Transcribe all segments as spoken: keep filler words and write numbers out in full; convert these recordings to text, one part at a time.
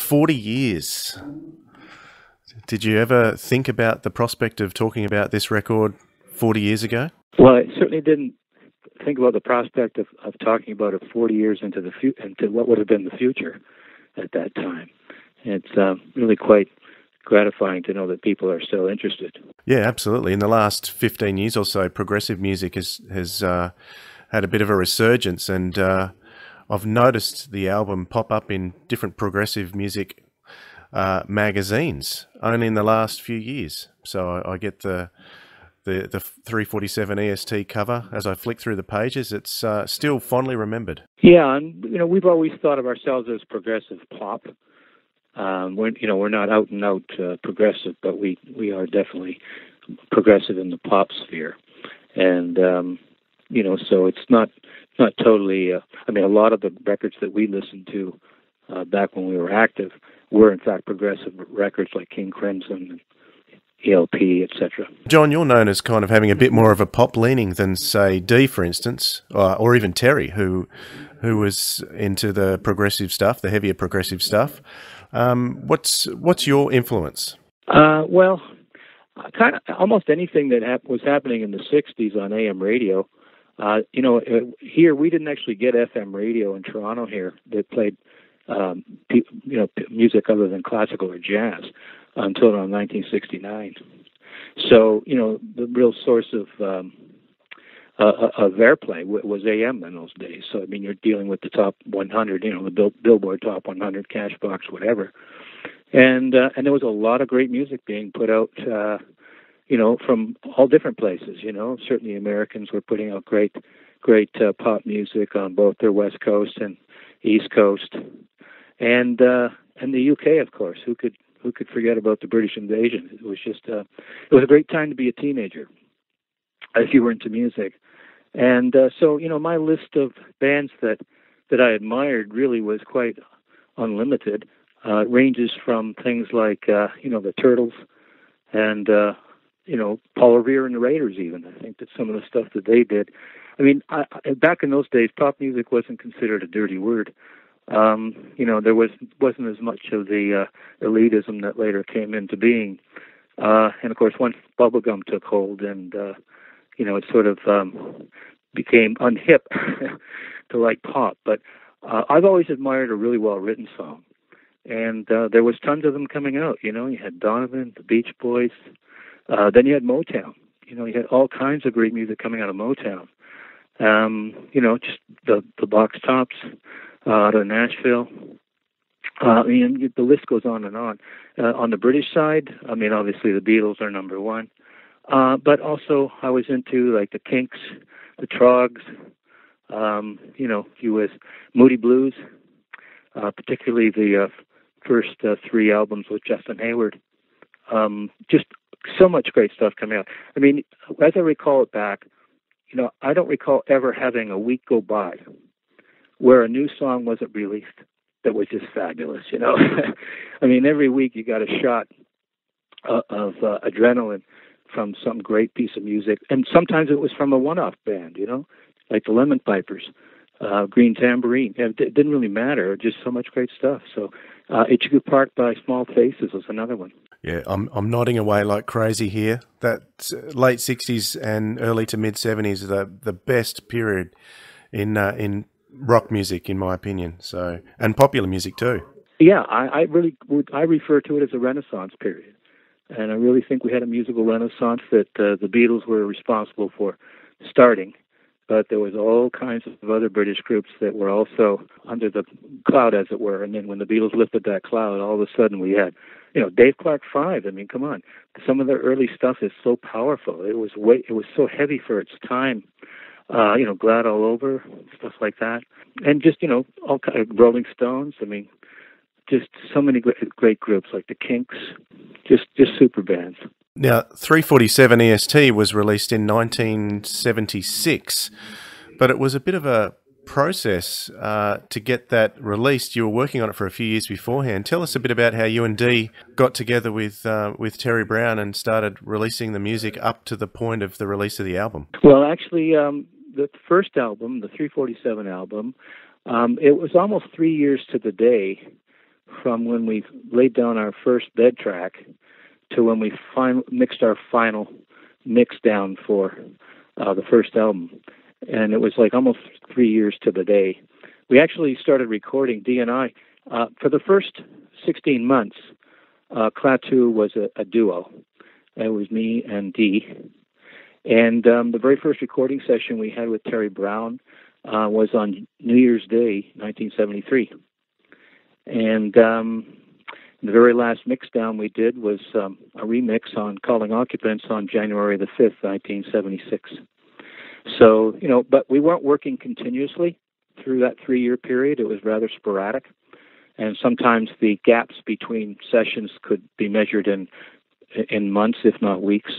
forty years. Did you ever think about the prospect of talking about this record forty years ago? Well, I certainly didn't think about the prospect of, of talking about it forty years into the fu- into what would have been the future at that time. It's uh, really quite gratifying to know that people are still interested. Yeah, absolutely. In the last fifteen years or so, progressive music has has uh, had a bit of a resurgence, and uh, I've noticed the album pop up in different progressive music uh, magazines only in the last few years. So I, I get the the the three forty-seven E S T cover as I flick through the pages. It's uh, still fondly remembered. Yeah, and you know we've always thought of ourselves as progressive pop. Um, we're you know we're not out and out uh, progressive, but we we are definitely progressive in the pop sphere, and um, you know so it's not not totally. Uh, I mean, a lot of the records that we listened to uh, back when we were active were in fact progressive records like King Crimson and E L P, et cetera. John, you're known as kind of having a bit more of a pop leaning than, say, Dee, for instance, or, or even Terry, who who was into the progressive stuff, the heavier progressive stuff. Um, what's what's your influence? Uh, well, kind of almost anything that hap- was happening in the sixties on A M radio. Uh, you know, uh, here we didn't actually get F M radio in Toronto here that played um, p- you know p- music other than classical or jazz until around nineteen sixty-nine. So, you know, the real source of um, uh, of airplay was A M in those days. So, I mean, you're dealing with the top one hundred, you know, the Bill- Billboard top one hundred, Cashbox, whatever. And uh, and there was a lot of great music being put out, uh, you know, from all different places. You know, certainly Americans were putting out great, great uh, pop music on both their West Coast and East Coast, and uh, and the U K, of course. Who could who could forget about the British invasion? It was just uh, it was a great time to be a teenager if you were into music. And uh, so, you know, my list of bands that that I admired really was quite unlimited. Uh, it ranges from things like, uh, you know, the Turtles and, uh, you know, Paul Revere and the Raiders even. I think that some of the stuff that they did. I mean, I, I, back in those days, pop music wasn't considered a dirty word. Um, you know, there was, wasn't as much of the uh, elitism that later came into being. Uh, and, of course, once bubblegum took hold and, uh, you know, it sort of um, became unhip to like pop. But uh, I've always admired a really well-written song. And uh, there was tons of them coming out. You know, you had Donovan, the Beach Boys. Uh, then you had Motown. You know, you had all kinds of great music coming out of Motown. Um, you know, just the the Box Tops uh, out of Nashville. Uh, I mean, the list goes on and on. Uh, on the British side, I mean, obviously the Beatles are number one. Uh, but also I was into like the Kinks, the Trogs, um, you know, you was Moody Blues, uh, particularly the uh, first uh, three albums with Justin Hayward. Um, just so much great stuff coming out. I mean, as I recall it back, you know, I don't recall ever having a week go by where a new song wasn't released that was just fabulous, you know. I mean, every week you got a shot uh, of uh, adrenaline from some great piece of music. And sometimes it was from a one-off band, you know, like the Lemon Pipers, uh, Green Tambourine. It didn't really matter, just so much great stuff. So uh, H Q Park by Small Faces was another one. Yeah, I'm I'm nodding away like crazy here. That late sixties and early to mid seventies are the, the best period in uh, in rock music, in my opinion. So, and popular music too. Yeah, I, I really would. I refer to it as a Renaissance period, and I really think we had a musical renaissance that uh, the Beatles were responsible for starting. But there was all kinds of other British groups that were also under the cloud, as it were. And then when the Beatles lifted that cloud, all of a sudden we had, you know, Dave Clark Five. I mean, come on, some of their early stuff is so powerful. It was way, it was so heavy for its time. Uh, you know, Glad All Over, stuff like that, and just you know, all kind of Rolling Stones. I mean, just so many great, great groups like the Kinks, just just super bands. Now, three forty-seven E S T was released in nineteen seventy-six, but it was a bit of a process uh, to get that released. You were working on it for a few years beforehand. Tell us a bit about how you and Dee got together with uh, with Terry Brown and started releasing the music up to the point of the release of the album. Well, actually, um, the first album, the three forty-seven album, um, it was almost three years to the day from when we laid down our first bed track to when we fin- mixed our final mix down for uh, the first album. And it was like almost three years to the day. We actually started recording, D and I, uh, for the first sixteen months, uh, Klaatu was a, a duo. It was me and Dee. And um, the very first recording session we had with Terry Brown uh, was on New Year's Day, nineteen seventy-three. And um, the very last mix down we did was um, a remix on Calling Occupants on January the fifth, nineteen seventy-six. So, you know, but we weren't working continuously through that three-year period. It was rather sporadic. And sometimes the gaps between sessions could be measured in in months, if not weeks.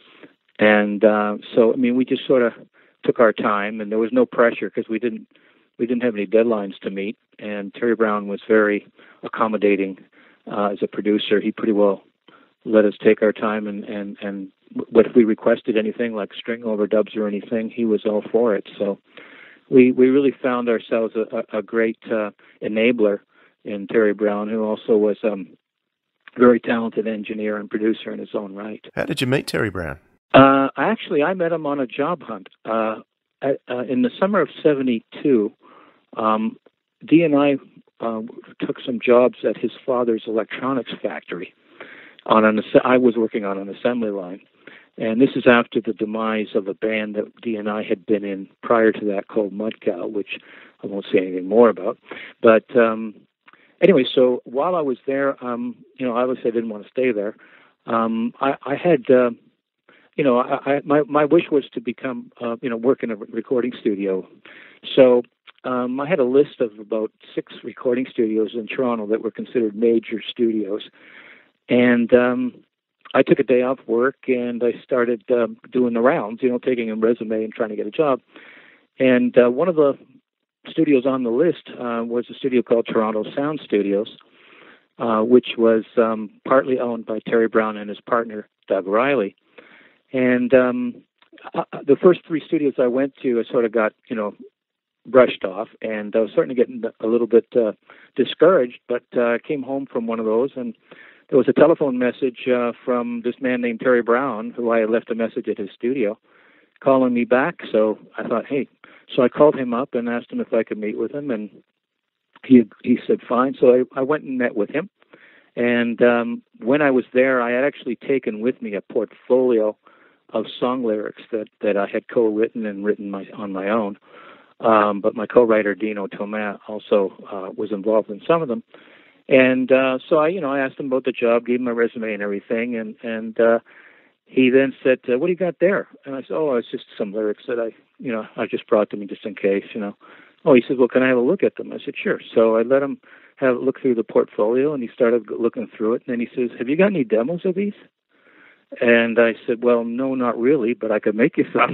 And uh, so, I mean, we just sort of took our time, and there was no pressure because we didn't we didn't have any deadlines to meet. And Terry Brown was very accommodating uh, as a producer. He pretty well let us take our time, and and and what if we requested anything like string overdubs or anything, he was all for it. So we we really found ourselves a, a great uh, enabler in Terry Brown, who also was um, a very talented engineer and producer in his own right. How did you meet Terry Brown? Uh, actually, I met him on a job hunt. Uh, I, uh, in the summer of seventy-two, um, Dee and I uh, took some jobs at his father's electronics factory. On an, I was working on an assembly line. And this is after the demise of a band that Dee and I had been in prior to that called Mudcow, which I won't say anything more about. But um, anyway, so while I was there, um, you know, obviously I didn't want to stay there. Um, I, I had... Uh, You know, I, I, my my wish was to become, uh, you know, work in a recording studio. So um, I had a list of about six recording studios in Toronto that were considered major studios, and um, I took a day off work and I started um, doing the rounds, you know, taking a resume and trying to get a job. And uh, one of the studios on the list uh, was a studio called Toronto Sound Studios, uh, which was um, partly owned by Terry Brown and his partner Doug Riley. And um, uh, the first three studios I went to, I sort of got, you know, brushed off, and I was starting to get a little bit uh, discouraged. But uh, I came home from one of those, and there was a telephone message uh, from this man named Terry Brown, who I had left a message at his studio, calling me back. So I thought, hey, so I called him up and asked him if I could meet with him, and he he said fine. So I, I went and met with him. And um, when I was there, I had actually taken with me a portfolio of song lyrics that, that I had co-written and written my, on my own. Um, but my co-writer, Dino Tomé, also uh, was involved in some of them. And uh, so I, you know, I asked him about the job, gave him my resume and everything. And, and uh, he then said, uh, what do you got there? And I said, oh, it's just some lyrics that I, you know, I just brought to me just in case, you know. Oh, he said, well, can I have a look at them? I said, sure. So I let him have a look through the portfolio, and he started looking through it. And then he says, have you got any demos of these? And I said, well, no, not really, but I could make you some.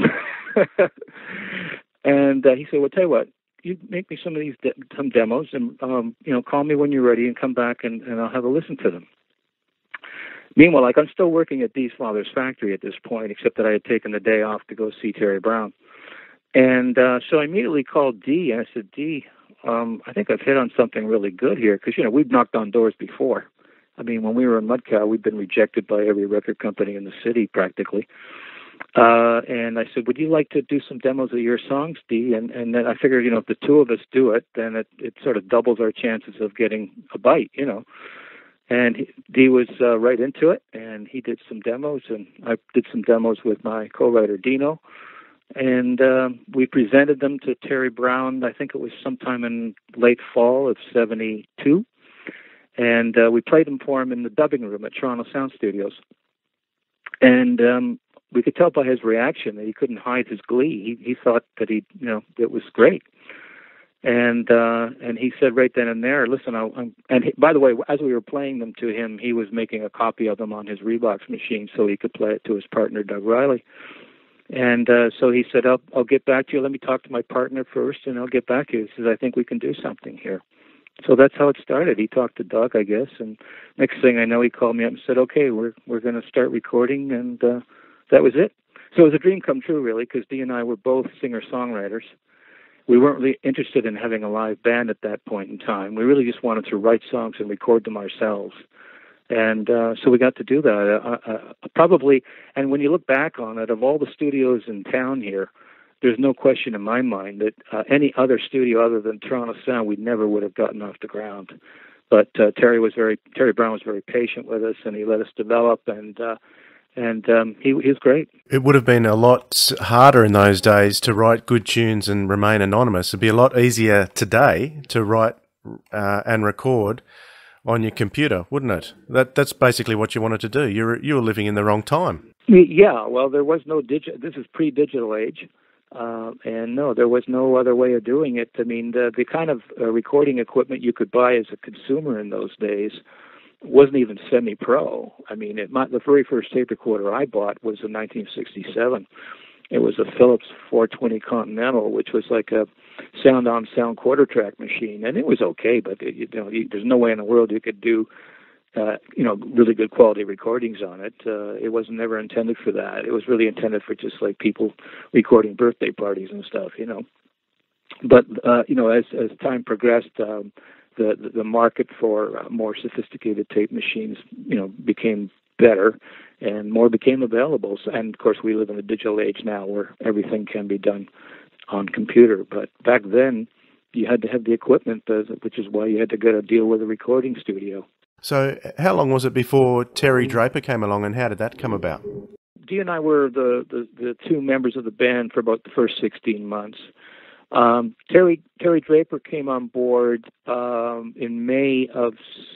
And uh, he said, well, tell you what, you make me some of these de- some demos, and um, you know, call me when you're ready, and come back, and, and I'll have a listen to them. Meanwhile, like I'm still working at Dee's father's factory at this point, except that I had taken the day off to go see Terry Brown. And uh, so I immediately called Dee, and I said, Dee, um, I think I've hit on something really good here, because you know we've knocked on doors before. I mean, when we were in Mudcow, we'd been rejected by every record company in the city practically. Uh, and I said, would you like to do some demos of your songs, Dee? And, and then I figured, you know, if the two of us do it, then it, it sort of doubles our chances of getting a bite, you know. And he, Dee was uh, right into it, and he did some demos, and I did some demos with my co-writer, Dino. And uh, we presented them to Terry Brown, I think it was sometime in late fall of seventy-two. And uh, we played them for him in the dubbing room at Toronto Sound Studios. And um, we could tell by his reaction that he couldn't hide his glee. He he thought that he, you know, it was great. And uh, and he said right then and there, listen, I, I'm, and he, by the way, as we were playing them to him, he was making a copy of them on his Reeboks machine so he could play it to his partner, Doug Riley. And uh, so he said, I'll, I'll get back to you. Let me talk to my partner first, and I'll get back to you. He says, I think we can do something here. So that's how it started. He talked to Doug, I guess, and next thing I know, he called me up and said, okay, we're we're going to start recording, and uh, that was it. So it was a dream come true, really, because Dee and I were both singer-songwriters, we weren't really interested in having a live band at that point in time. We really just wanted to write songs and record them ourselves. And uh, so we got to do that. Uh, uh, probably, and when you look back on it, of all the studios in town here, there's no question in my mind that uh, any other studio other than Toronto Sound, we never would have gotten off the ground. But uh, Terry was very, Terry Brown was very patient with us, and he let us develop, and uh, and um, he, he was great. It would have been a lot harder in those days to write good tunes and remain anonymous. It'd be a lot easier today to write uh, and record on your computer, wouldn't it? That that's basically what you wanted to do. You were you were living in the wrong time. Yeah, well, there was no digital. This is pre-digital age. Uh, and no, there was no other way of doing it. I mean, the, the kind of uh, recording equipment you could buy as a consumer in those days wasn't even semi-pro. I mean, it, my, the very first tape recorder I bought was in nineteen sixty-seven. It was a Philips four twenty Continental, which was like a sound-on-sound quarter-track machine, and it was okay, but it, you know, you, there's no way in the world you could do Uh, you know, really good quality recordings on it. Uh, it was never intended for that. It was really intended for just like people recording birthday parties and stuff, you know. But uh, you know, as as time progressed, um, the the market for uh, more sophisticated tape machines, you know, became better, and more became available. So, and of course, we live in a digital age now where everything can be done on computer. But back then, you had to have the equipment, uh, which is why you had to get a deal with a recording studio. So how long was it before Terry Draper came along, and how did that come about? Dee and I were the, the, the two members of the band for about the first sixteen months. Um, Terry Terry Draper came on board um, in May of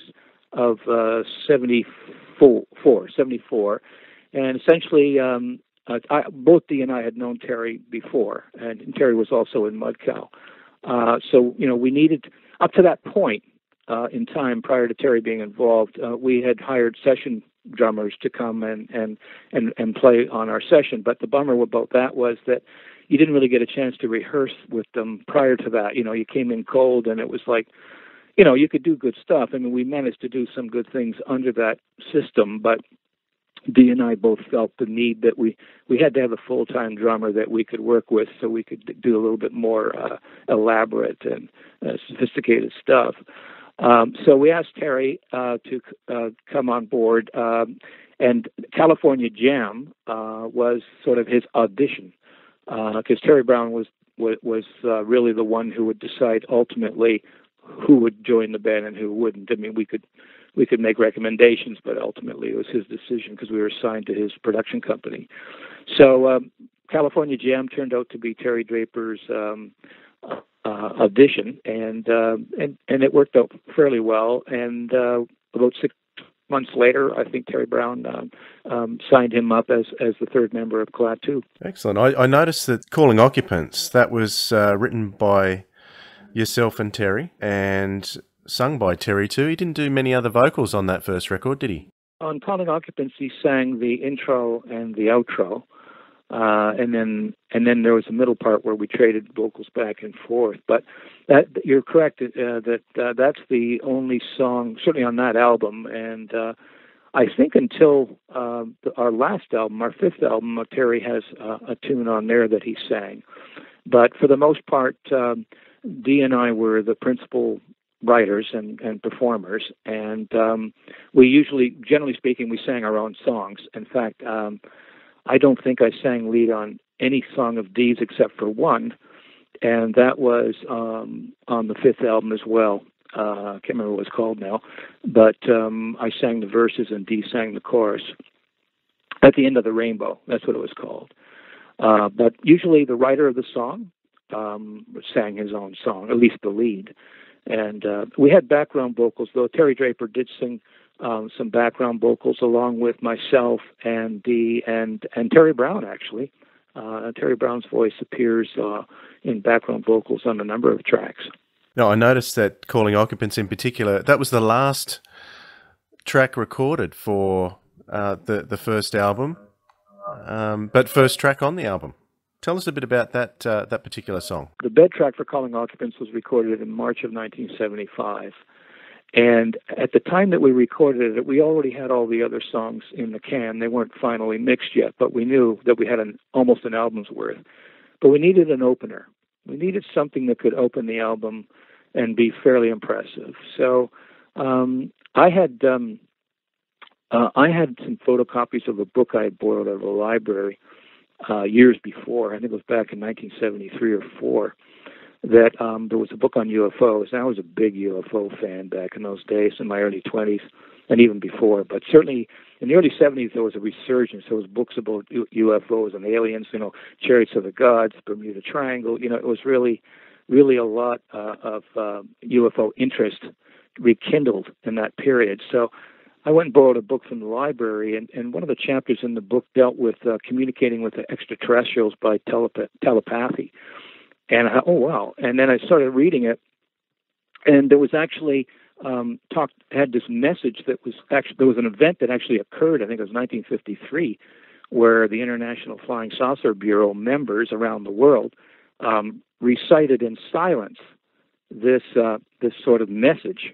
of uh, seventy-four, seventy-four, and essentially um, uh, I, both Dee and I had known Terry before, and, and Terry was also in Mudcow. Uh, so you know, we needed up to that point. Uh, in time prior to Terry being involved, uh, we had hired session drummers to come and, and, and, and play on our session. But the bummer about that was that you didn't really get a chance to rehearse with them prior to that. You know, you came in cold, and it was like, you know, you could do good stuff. I mean, we managed to do some good things under that system, but Dee and I both felt the need that we, we had to have a full-time drummer that we could work with so we could do a little bit more uh, elaborate and uh, sophisticated stuff. Um, so we asked Terry uh, to uh, come on board, um, and California Jam uh, was sort of his audition, because uh, Terry Brown was was, was uh, really the one who would decide ultimately who would join the band and who wouldn't. I mean, we could we could make recommendations, but ultimately it was his decision because we were assigned to his production company. So um, California Jam turned out to be Terry Draper's Um, Uh, audition, and uh, and and it worked out fairly well. And uh, about six months later, I think Terry Brown um, um, signed him up as as the third member of Klaatu. Excellent. I, I noticed that Calling Occupants, that was uh, written by yourself and Terry, and sung by Terry too. He didn't do many other vocals on that first record, did he? On Calling Occupants, he sang the intro and the outro. Uh, and then, and then there was a middle part where we traded vocals back and forth. But that you're correct uh, that uh, that's the only song, certainly on that album. And uh, I think until uh, our last album, our fifth album, uh, Terry has uh, a tune on there that he sang. But for the most part, um, Dee and I were the principal writers and, and performers, and um, we usually, generally speaking, we sang our own songs. In fact. Um, I don't think I sang lead on any song of Dee's except for one, and that was um, on the fifth album as well. Uh, I can't remember what it's called now, but um, I sang the verses and Dee sang the chorus. At the End of the Rainbow, that's what it was called. Uh, but usually the writer of the song um, sang his own song, at least the lead. And uh, we had background vocals, though Terry Draper did sing Um, some background vocals along with myself and Dee and and Terry Brown, actually. Uh, Terry Brown's voice appears uh, in background vocals on a number of tracks. No, I noticed that Calling Occupants in particular, that was the last track recorded for uh, the, the first album, um, but first track on the album. Tell us a bit about that uh, that particular song. The bed track for Calling Occupants was recorded in March of nineteen seventy-five. And at the time that we recorded it, we already had all the other songs in the can. They weren't finally mixed yet, but we knew that we had an almost an album's worth. But we needed an opener. We needed something that could open the album and be fairly impressive. So um, I had um, uh, I had some photocopies of a book I had borrowed out of a library uh, years before. I think it was back in nineteen seventy-three or four. That um, there was a book on U F Os, and I was a big U F O fan back in those days, in my early twenties, and even before. But certainly in the early seventies, there was a resurgence. There was books about U F Os and aliens, you know, Chariots of the Gods, Bermuda Triangle. You know, it was really, really a lot uh, of uh, U F O interest rekindled in that period. So I went and borrowed a book from the library, and, and one of the chapters in the book dealt with uh, communicating with the extraterrestrials by telep- telepathy. And I, oh wow! And then I started reading it, and there was actually um, talked had this message that was actually there was an event that actually occurred. I think it was nineteen fifty-three, where the International Flying Saucer Bureau members around the world um, recited in silence this uh, this sort of message,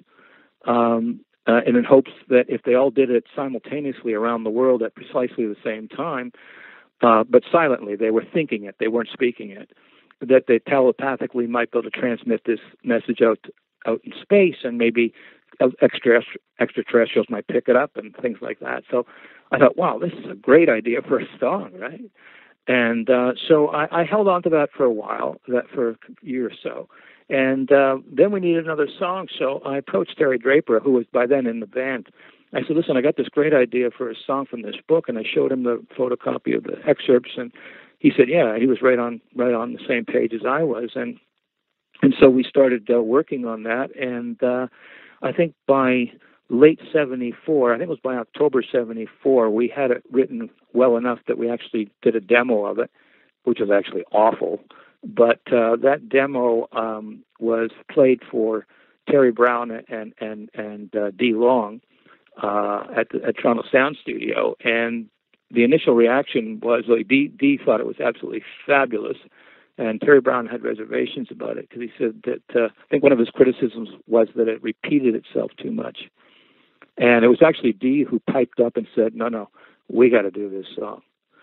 um, uh, and in hopes that if they all did it simultaneously around the world at precisely the same time, uh, but silently, they were thinking it, they weren't speaking it, that they telepathically might be able to transmit this message out out in space, and maybe extra extraterrestrials might pick it up and things like that. So I thought, wow, this is a great idea for a song, right? And uh, so I, I held on to that for a while, that for a year or so. And uh, then we needed another song, so I approached Terry Draper, who was by then in the band. I said, listen, I got this great idea for a song from this book, and I showed him the photocopy of the excerpts, and he said, yeah, he was right on right on the same page as I was. And and so we started uh, working on that. And uh, I think by late seventy-four, I think it was by October seventy-four, we had it written well enough that we actually did a demo of it, which was actually awful. But uh, that demo um, was played for Terry Brown and and and uh, Dee Long uh, at the at Toronto Sound Studio, and the initial reaction was like Dee, Dee thought it was absolutely fabulous, and Terry Brown had reservations about it because he said that uh, I think one of his criticisms was that it repeated itself too much, and it was actually Dee who piped up and said, "No, no, we got to do this song."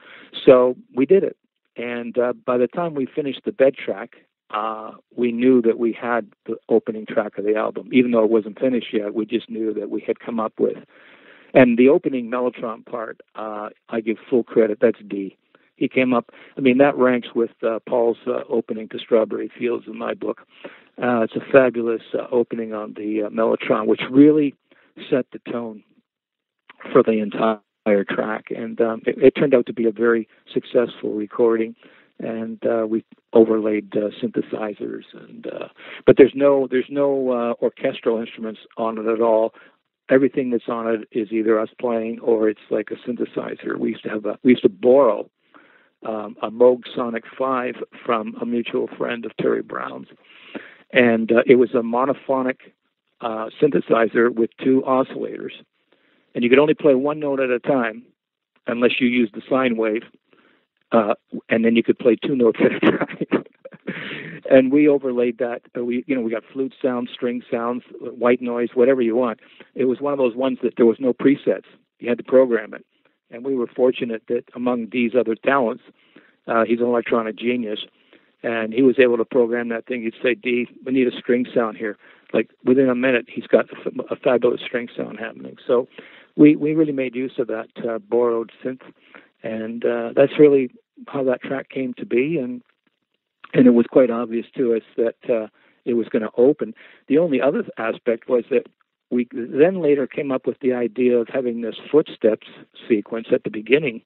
So we did it, and uh, by the time we finished the bed track, uh, we knew that we had the opening track of the album, even though it wasn't finished yet. We just knew that we had come up with. And the opening Mellotron part, uh, I give full credit. That's Dee. He came up. I mean, that ranks with uh, Paul's uh, opening to Strawberry Fields in my book. Uh, it's a fabulous uh, opening on the uh, Mellotron, which really set the tone for the entire track. And um, it, it turned out to be a very successful recording. And uh, we overlaid uh, synthesizers, and uh, but there's no there's no uh, orchestral instruments on it at all. Everything that's on it is either us playing or it's like a synthesizer. We used to have a, we used to borrow um, a Moog Sonic five from a mutual friend of Terry Brown's, and uh, it was a monophonic uh, synthesizer with two oscillators, and you could only play one note at a time unless you used the sine wave, uh, and then you could play two notes at a time. And we overlaid that. Uh, we, you know, we got flute sounds, string sounds, white noise, whatever you want. It was one of those ones that there was no presets. You had to program it. And we were fortunate that among Dee's other talents, uh, he's an electronic genius, and he was able to program that thing. He'd say, Dee, we need a string sound here. Like within a minute, he's got a, a fabulous string sound happening. So we, we really made use of that uh, borrowed synth, and uh, that's really how that track came to be. And And it was quite obvious to us that uh, it was going to open. The only other aspect was that we then later came up with the idea of having this footsteps sequence at the beginning.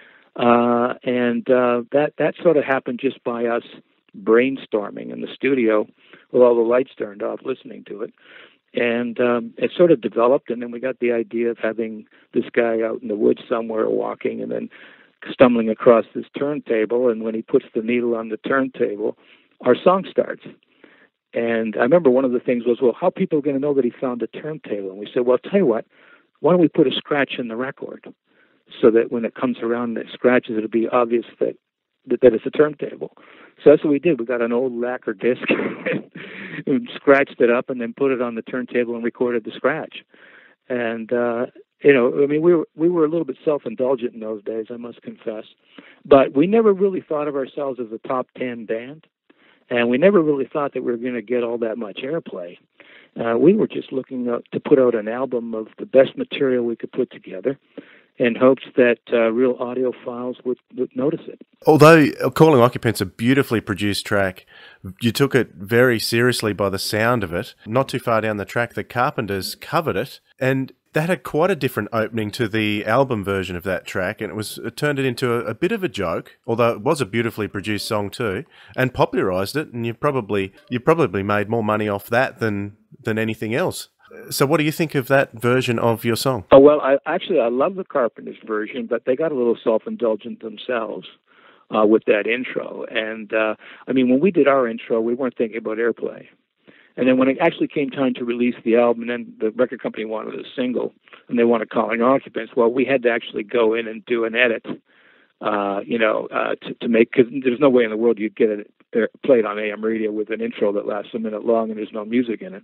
Uh, and uh, that, that sort of happened just by us brainstorming in the studio with all the lights turned off, listening to it. And um, it sort of developed, and then we got the idea of having this guy out in the woods somewhere walking, and then stumbling across this turntable, and when he puts the needle on the turntable, our song starts. And I remember one of the things was, well, how are people going to know that he found a turntable? And we said, well, I'll tell you what, why don't we put a scratch in the record so that when it comes around and it scratches, it'll be obvious that, that, that it's a turntable. So that's what we did. We got an old lacquer disc and scratched it up and then put it on the turntable and recorded the scratch. And, uh, you know, I mean, we were, we were a little bit self-indulgent in those days, I must confess. But we never really thought of ourselves as a top ten band. and we never really thought that we were going to get all that much airplay. Uh, we were just looking up to put out an album of the best material we could put together, in hopes that uh, real audiophiles would, would notice it. Although Calling Occupants a beautifully produced track, you took it very seriously by the sound of it. Not too far down the track, the Carpenters covered it, and that had quite a different opening to the album version of that track, and it was it turned it into a, a bit of a joke, although it was a beautifully produced song too, and popularised it, and you probably you probably made more money off that than than anything else. So what do you think of that version of your song? Oh, well, I actually, I love the Carpenters version, but they got a little self-indulgent themselves uh, with that intro. And, uh, I mean, when we did our intro, we weren't thinking about airplay. And then when it actually came time to release the album, and then the record company wanted a single, and they wanted Calling Occupants, well, we had to actually go in and do an edit, uh, you know, uh, to, to make, because there's no way in the world you'd get it played on A M radio with an intro that lasts a minute long and there's no music in it.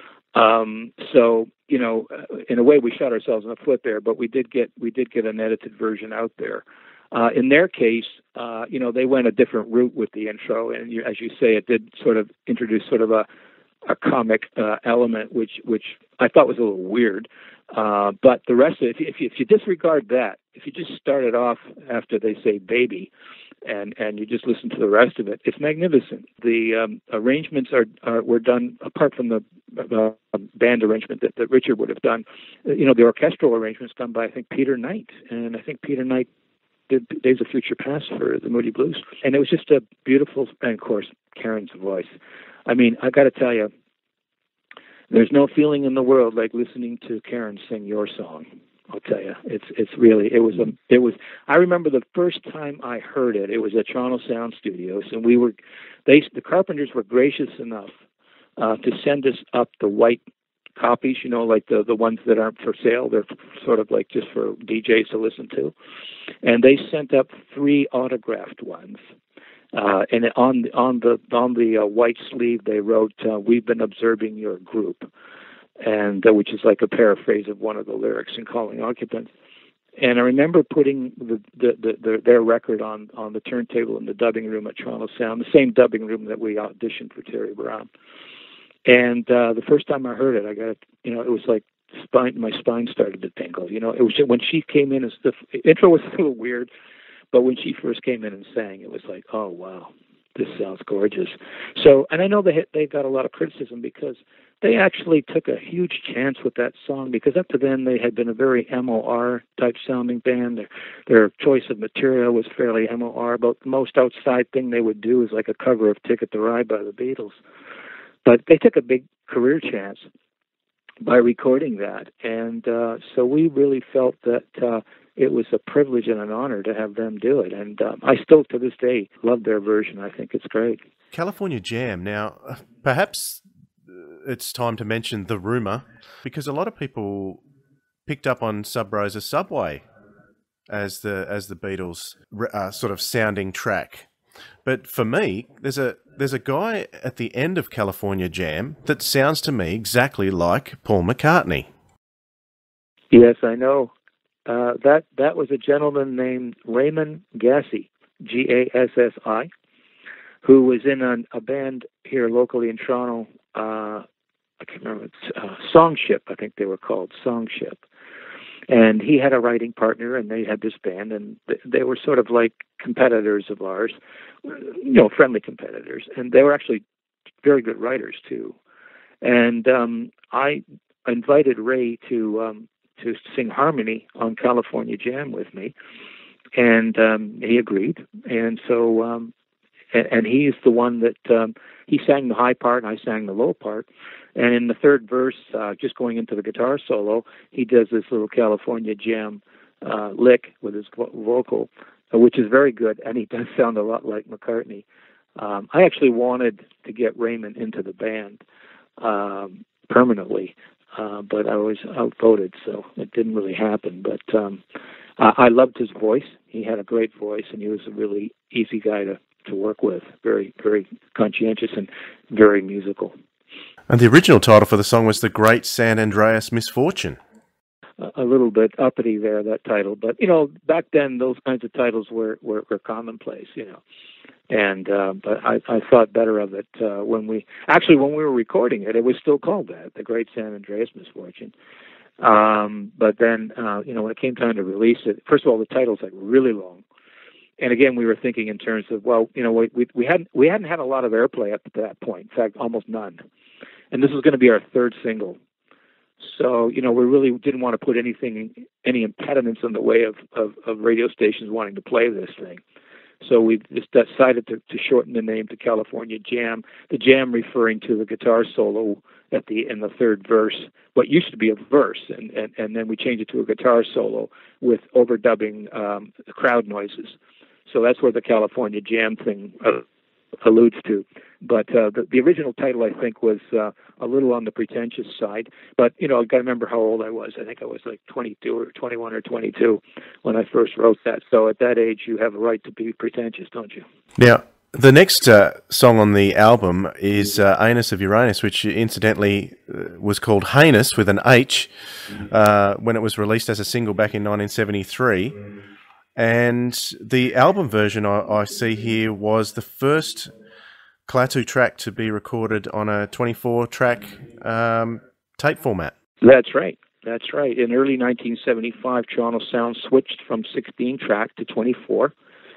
Um, so, you know, in a way we shot ourselves in the foot there, but we did get, we did get an edited version out there. Uh, in their case, uh, you know, they went a different route with the intro. And you, as you say, it did sort of introduce sort of a, a comic, uh, element, which, which I thought was a little weird. Uh, but the rest of it, if you, if you, if you disregard that, if you just started off after they say baby, and and you just listen to the rest of it, it's magnificent. The um, arrangements are, are were done, apart from the uh, band arrangement that, that Richard would have done, you know, the orchestral arrangements done by, I think, Peter Knight. And I think Peter Knight did Days of Future Past for the Moody Blues. And it was just a beautiful, and of course, Karen's voice. I mean, I got to tell you, there's no feeling in the world like listening to Karen sing your song. I'll tell you, it's it's really it was a it was. I remember the first time I heard it. It was at Toronto Sound Studios, and we were they the Carpenters were gracious enough uh, to send us up the white copies. You know, like the the ones that aren't for sale. They're sort of like just for D Js to listen to, and they sent up three autographed ones. Uh, and on on the on the uh, white sleeve, they wrote, uh, "We've been observing your group." And uh, which is like a paraphrase of one of the lyrics in Calling Occupants. And I remember putting the, the, the, the, their record on, on the turntable in the dubbing room at Toronto Sound, the same dubbing room that we auditioned for Terry Brown. And uh, the first time I heard it, I got, you know, it was like spine, my spine started to tingle. You know, it was just, when she came in, as the intro was a little weird, but when she first came in and sang, it was like, oh wow, this sounds gorgeous. So, and I know they they got a lot of criticism because they actually took a huge chance with that song, because up to then they had been a very M O R type sounding band. Their, their choice of material was fairly M O R, but the most outside thing they would do is like a cover of Ticket to Ride by the Beatles. But they took a big career chance by recording that. And uh, so we really felt that uh, it was a privilege and an honor to have them do it. And um, I still, to this day, love their version. I think it's great. California Jam. Now, perhaps it's time to mention The Rumour, because a lot of people picked up on Sub Rosa's Subway as the as the Beatles' uh, sort of sounding track. But for me, there's a there's a guy at the end of California Jam that sounds to me exactly like Paul McCartney. Yes, I know. Uh, that that was a gentleman named Raymond Gassi, G A S S I, who was in a, a band here locally in Toronto. Uh, I can't remember. It's, uh, Songship, I think they were called, Songship. And he had a writing partner, and they had this band, and th- they were sort of like competitors of ours, you know, friendly competitors. And they were actually very good writers, too. And um, I invited Ray to um, to sing harmony on California Jam with me, and um, he agreed. And so, um, and, and he's the one that, um, he sang the high part, and I sang the low part. And in the third verse, uh, just going into the guitar solo, he does this little California Jam uh, lick with his vo- vocal, uh, which is very good, and he does sound a lot like McCartney. Um, I actually wanted to get Raymond into the band um, permanently, uh, but I was outvoted, so it didn't really happen. But um, I-, I loved his voice. He had a great voice, and he was a really easy guy to, to work with, very, very conscientious and very musical. And the original title for the song was The Great San Andreas Misfortune. Uh, a little bit uppity there, that title. But, you know, back then those kinds of titles were, were, were commonplace, you know. And uh, but I, I thought better of it uh, when we, actually when we were recording it, it was still called that, The Great San Andreas Misfortune. Um, but then, uh, you know, when it came time to release it, first of all, the title's like really long. And again, we were thinking in terms of, well, you know, we, we, we hadn't we hadn't had a lot of airplay up to that point. In fact, almost none. And this was going to be our third single. So, you know, we really didn't want to put anything, any impediments in the way of, of, of radio stations wanting to play this thing. So we just decided to, to shorten the name to California Jam. The jam referring to the guitar solo at the in the third verse, what used to be a verse, and, and, and then we changed it to a guitar solo with overdubbing um, crowd noises. So that's where the California Jam thing uh, alludes to. But uh, the, the original title, I think, was uh, a little on the pretentious side. But, you know, I've got to remember how old I was. I think I was like twenty-two or twenty-one or twenty-two when I first wrote that. So at that age, you have a right to be pretentious, don't you? Now, the next uh, song on the album is uh, Anus of Uranus, which incidentally uh, was called Heinous with an H uh, when it was released as a single back in nineteen seventy-three. And the album version I, I see here was the first Klaatu track to be recorded on a twenty-four track um, tape format. That's right. That's right. In early nineteen seventy-five, Toronto Sound switched from sixteen track to twenty-four.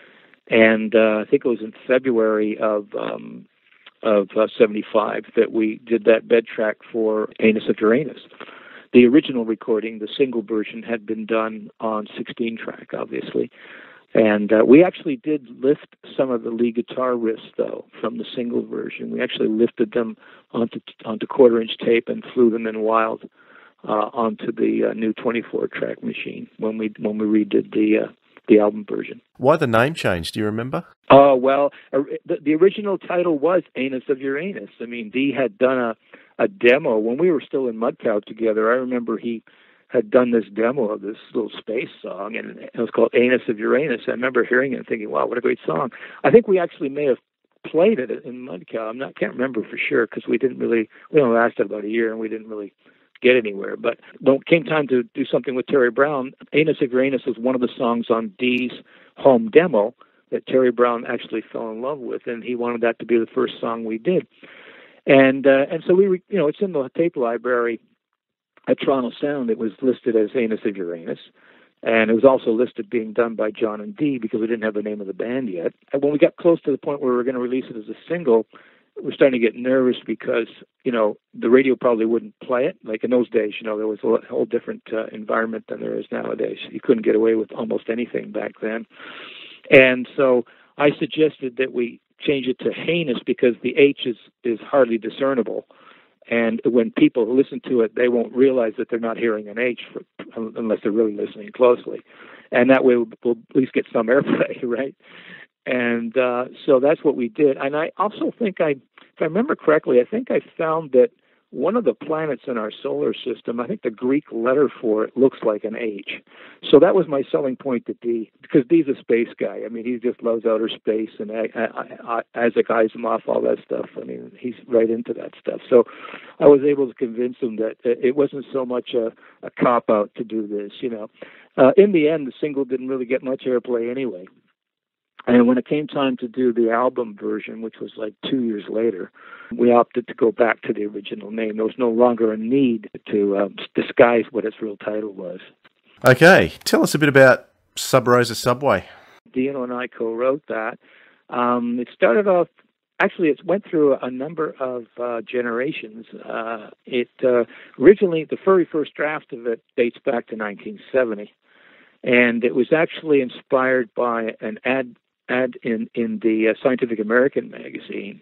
And uh, I think it was in February of um, of uh, seventy-five that we did that bed track for Anus of Uranus. The original recording, the single version, had been done on sixteen track, obviously. And uh, we actually did lift some of the lead guitar riffs, though, from the single version. We actually lifted them onto onto quarter-inch tape and flew them in wild uh, onto the uh, new twenty-four track machine when we when we redid the uh, the album version. Why the name change? Do you remember? Oh, uh, well, uh, the, the original title was Anus of Uranus. I mean, Dee had done a, a demo when we were still in Mudcow together. I remember he had done this demo of this little space song, and it was called Anus of Uranus. I remember hearing it and thinking, wow, what a great song. I think we actually may have played it in Mudcow. I'm not, can't remember for sure because we didn't really, we only lasted about a year and we didn't really get anywhere. But when it came time to do something with Terry Brown, Anus of Uranus was one of the songs on Dee's home demo that Terry Brown actually fell in love with, and he wanted that to be the first song we did. And uh, and so we, re, you know, it's in the tape library at Toronto Sound. It was listed as Anus of Uranus, and it was also listed being done by John and Dee because we didn't have the name of the band yet. And when we got close to the point where we were going to release it as a single, we're starting to get nervous because, you know, the radio probably wouldn't play it. Like in those days, you know, there was a whole different uh, environment than there is nowadays. You couldn't get away with almost anything back then. And so I suggested that we change it to heinous because the H is, is hardly discernible. And when people listen to it, they won't realize that they're not hearing an H for, unless they're really listening closely. And that way we'll, we'll at least get some airplay, right? And uh, so that's what we did. And I also think I, if I remember correctly, I think I found that one of the planets in our solar system, I think the Greek letter for it looks like an H. So that was my selling point to Dee, because Dee's a space guy. I mean, he just loves outer space and I, I, I, Isaac Asimov, all that stuff. I mean, he's right into that stuff. So I was able to convince him that it wasn't so much a, a cop-out to do this, you know. Uh, in the end, the single didn't really get much airplay anyway. And when it came time to do the album version, which was like two years later, we opted to go back to the original name. There was no longer a need to um, disguise what its real title was. Okay, tell us a bit about Sub Rosa Subway. Dino and I co-wrote that. Um, it started off, actually it went through a number of uh, generations. Uh, it uh, originally, the very first draft of it dates back to nineteen seventy. And it was actually inspired by an ad ad in, in the uh, Scientific American magazine.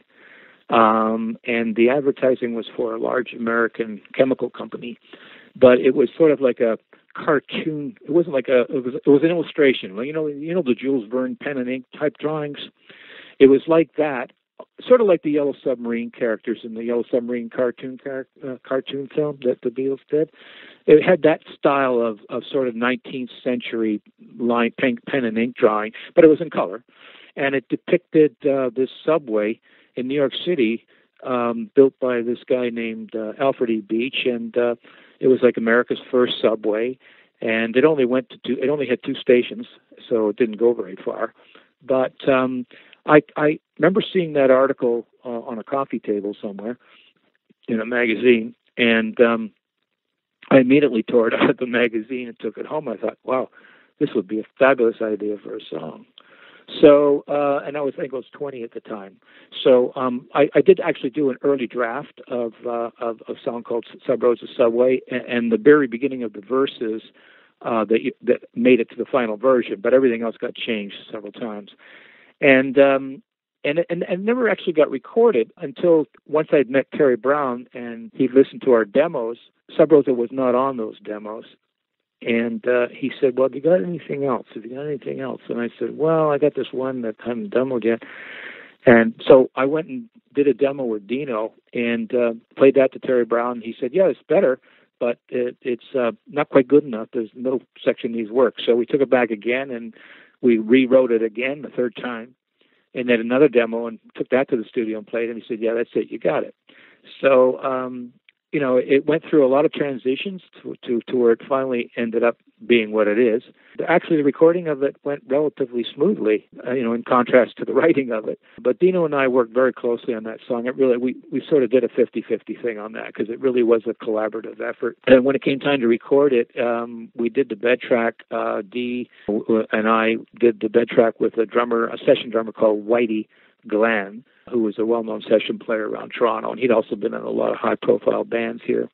Um, and the advertising was for a large American chemical company. But it was sort of like a cartoon. It wasn't like a, it was, it was an illustration. Well, you know, you know the Jules Verne pen and ink type drawings? It was like that, sort of like the Yellow Submarine characters in the Yellow Submarine cartoon car, uh, cartoon film that the Beatles did. It had that style of, of sort of nineteenth century line pen, pen and ink drawing, but it was in color. And it depicted uh, this subway in New York City um, built by this guy named uh, Alfred E. Beach. And uh, it was like America's first subway. and it only went to two, it only had two stations, so it didn't go very far. But um, I, I remember seeing that article uh, on a coffee table somewhere in a magazine, and um, I immediately tore it out of the magazine and took it home. I thought, wow, this would be a fabulous idea for a song. So, uh, and I was, I think I was twenty at the time. So um, I, I did actually do an early draft of, uh, of, of a song called Sub Rosa Subway, and, and the very beginning of the verses uh, that, you, that made it to the final version, but everything else got changed several times. And um, and and and never actually got recorded until once I'd met Terry Brown and he'd listened to our demos. Sub Rosa was not on those demos. And uh, he said, well, have you got anything else? Have you got anything else? And I said, well, I got this one that I haven't demoed yet. And so I went and did a demo with Dino and uh, played that to Terry Brown. He said, yeah, it's better, but it, it's uh, not quite good enough. There's the middle section needs work. So we took it back again, and we rewrote it again the third time, and then another demo, and took that to the studio and played it. And he said, yeah, that's it. You got it. So, um, you know, it went through a lot of transitions to, to, to where it finally ended up being what it is. Actually, the recording of it went relatively smoothly, uh, you know, in contrast to the writing of it. But Dino and I worked very closely on that song. It really, we, we sort of did a fifty-fifty thing on that because it really was a collaborative effort. And when it came time to record it, um, we did the bed track. Uh, Dee and I did the bed track with a drummer, a session drummer called Whitey Glenn, who was a well-known session player around Toronto, and he'd also been in a lot of high-profile bands here.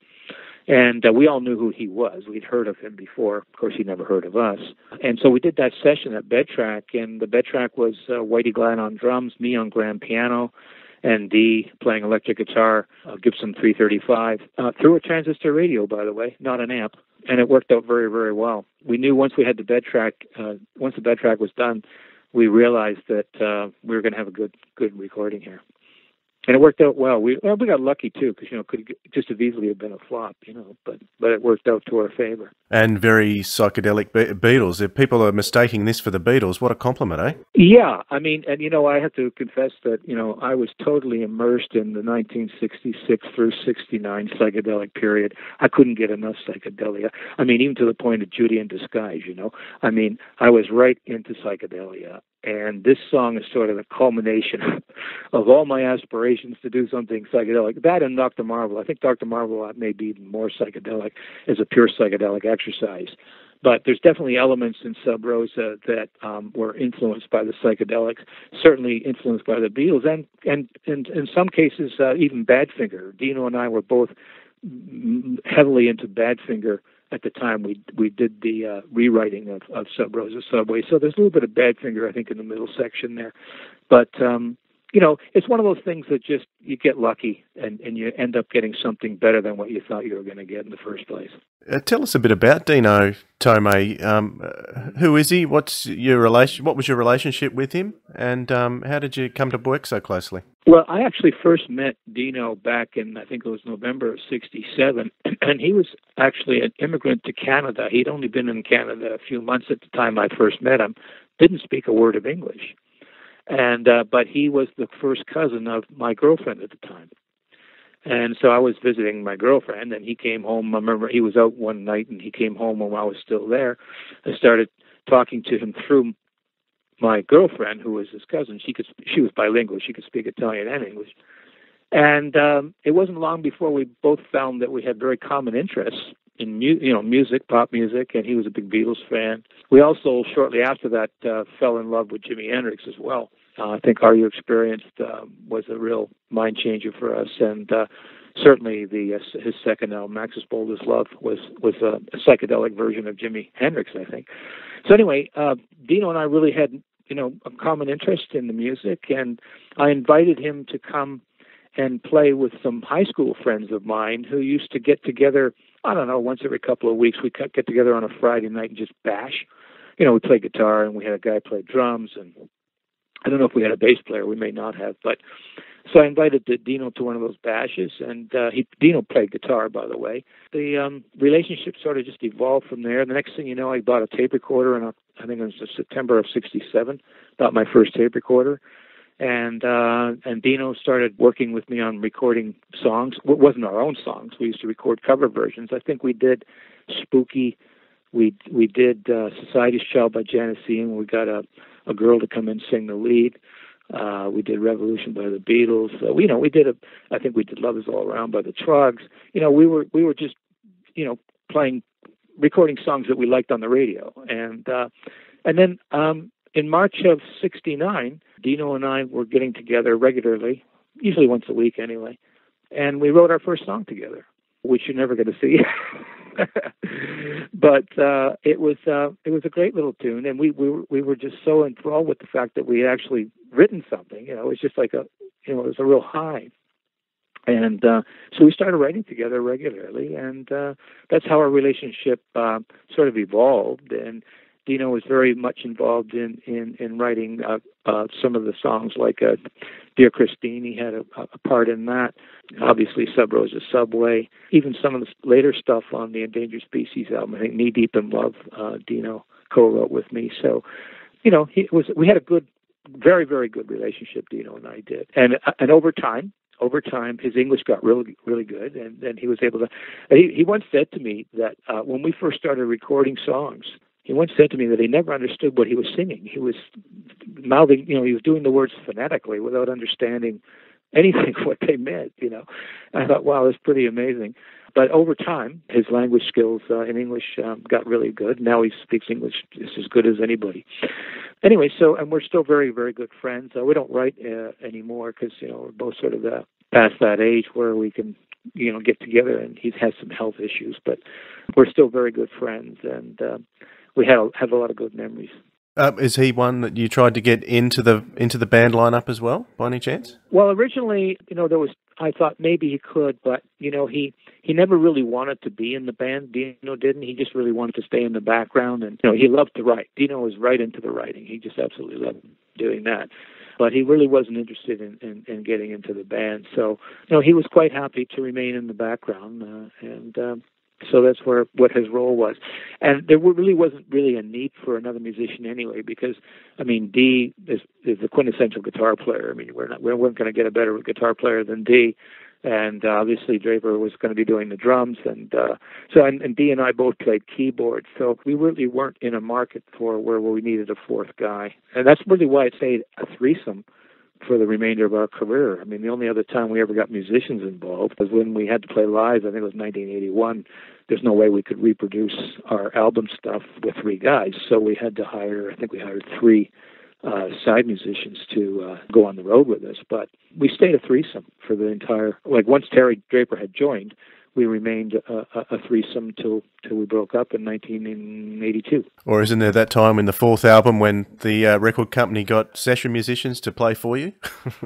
And uh, we all knew who he was. We'd heard of him before. Of course, he never heard of us. And so we did that session at bed track, and the bed track was uh, Whitey Glenn on drums, me on grand piano, and Dee playing electric guitar, uh, Gibson three thirty-five, uh, through a transistor radio, by the way, not an amp. And it worked out very, very well. We knew once we had the bed track, uh, once the bed track was done, we realized that uh, we were going to have a good good recording here. And it worked out well. We well, we got lucky, too, because, you know, could just as easily have been a flop, you know, but, but it worked out to our favor. And very psychedelic Be- Beatles. If people are mistaking this for the Beatles, what a compliment, eh? Yeah, I mean, and, you know, I have to confess that, you know, I was totally immersed in the nineteen sixty-six through sixty-nine psychedelic period. I couldn't get enough psychedelia. I mean, even to the point of Judy in Disguise, you know. I mean, I was right into psychedelia. And this song is sort of the culmination of all my aspirations to do something psychedelic. That and Doctor Marvel. I think Doctor Marvel may be even more psychedelic as a pure psychedelic exercise. But there's definitely elements in Sub Rosa that um, were influenced by the psychedelics, certainly influenced by the Beatles, and, and, and in some cases, uh, even Badfinger. Dino and I were both heavily into Badfinger at the time we we did the uh, rewriting of, of Sub Rosa Subway. So there's a little bit of Badfinger, I think, in the middle section there. But, um, you know, it's one of those things that just, you get lucky and, and you end up getting something better than what you thought you were going to get in the first place. Uh, tell us a bit about Dino Tomei. Um, uh, who is he? What's your relation? What was your relationship with him? And um, how did you come to work so closely? Well, I actually first met Dino back in, I think it was November of sixty-seven, and he was actually an immigrant to Canada. He'd only been in Canada a few months at the time I first met him, didn't speak a word of English. And uh, but he was the first cousin of my girlfriend at the time. And so I was visiting my girlfriend, and he came home. I remember he was out one night, and he came home when I was still there. I started talking to him through my girlfriend, who was his cousin. She could she was bilingual. She could speak Italian and English. And um, it wasn't long before we both found that we had very common interests in mu- you know music, pop music, and he was a big Beatles fan. We also, shortly after that, uh, fell in love with Jimi Hendrix as well. Uh, I think Are You Experienced uh, was a real mind changer for us, and uh, certainly the uh, his second album, Max's Boldest Love, was was a, a psychedelic version of Jimi Hendrix, I think. So anyway, uh, Dino and I really had you know a common interest in the music, and I invited him to come and play with some high school friends of mine who used to get together, I don't know, once every couple of weeks. We'd get together on a Friday night and just bash. You know, we played guitar, and we had a guy play drums, and I don't know if we had a bass player. We may not have, but so I invited Dino to one of those bashes, and uh, he Dino played guitar, by the way. The um, relationship sort of just evolved from there. The next thing you know, I bought a tape recorder, and I think it was September of sixty-seven. Bought my first tape recorder, and uh, and Dino started working with me on recording songs. It wasn't our own songs. We used to record cover versions. I think we did Spooky, We we did uh, Society's Child by Genesee, and we got a, a girl to come and sing the lead. Uh, we did Revolution by the Beatles. Uh, we, you know, we did a. I think we did Love Is All Around by the Trugs. You know, we were we were just, you know, playing, recording songs that we liked on the radio, and uh, and then um, in March of sixty-nine, Dino and I were getting together regularly, usually once a week anyway, and we wrote our first song together, which you're never going to see. But uh, it was uh, it was a great little tune, and we we were, we were just so enthralled with the fact that we had actually written something. You know, it was just like a you know it was a real high, and uh, so we started writing together regularly, and uh, that's how our relationship uh, sort of evolved. And Dino was very much involved in in in writing uh, uh, some of the songs, like uh, "Dear Christine." He had a, a part in that. Obviously, "Sub Rosa's Subway." Even some of the later stuff on the Endangered Species album, I think "Knee Deep in Love," uh, Dino co-wrote with me. So, you know, he was. We had a good, very very good relationship. Dino and I did, and and over time. Over time, his English got really, really good, and then he was able to. He, he once said to me that uh, when we first started recording songs, he once said to me that he never understood what he was singing. He was mouthing, you know, he was doing the words phonetically without understanding anything what they meant, you know. I thought, wow, that's pretty amazing. But over time, his language skills uh, in English um, got really good. Now he speaks English just as good as anybody. Anyway, so, and we're still very, very good friends. Uh, we don't write uh, anymore because, you know, we're both sort of uh, past that age where we can, you know, get together, and he's has some health issues, but we're still very good friends, and uh, we have, have a lot of good memories. Uh, is he one that you tried to get into the into the band lineup as well, by any chance? Well, originally, you know, there was. I thought maybe he could, but you know, he he never really wanted to be in the band. Dino didn't. He just really wanted to stay in the background, and you know, he loved to write. Dino was right into the writing. He just absolutely loved doing that. But he really wasn't interested in, in, in getting into the band. So, you know, he was quite happy to remain in the background, uh, and. Um, So that's where what his role was, and there really wasn't really a need for another musician anyway, because I mean, D is, is the quintessential guitar player. I mean, we're not we weren't going to get a better guitar player than D, and uh, obviously Draper was going to be doing the drums, and uh, so and, and D and I both played keyboard, so we really weren't in a market for where we needed a fourth guy, and that's really why it stayed a threesome for the remainder of our career. I mean, the only other time we ever got musicians involved was when we had to play live. I think it was nineteen eighty-one. There's no way we could reproduce our album stuff with three guys, so we had to hire, I think we hired three uh, side musicians to uh, go on the road with us. But we stayed a threesome for the entire, like once Terry Draper had joined, we remained a, a, a threesome till till we broke up in nineteen eighty-two. Or isn't there that time in the fourth album when the uh, record company got session musicians to play for you?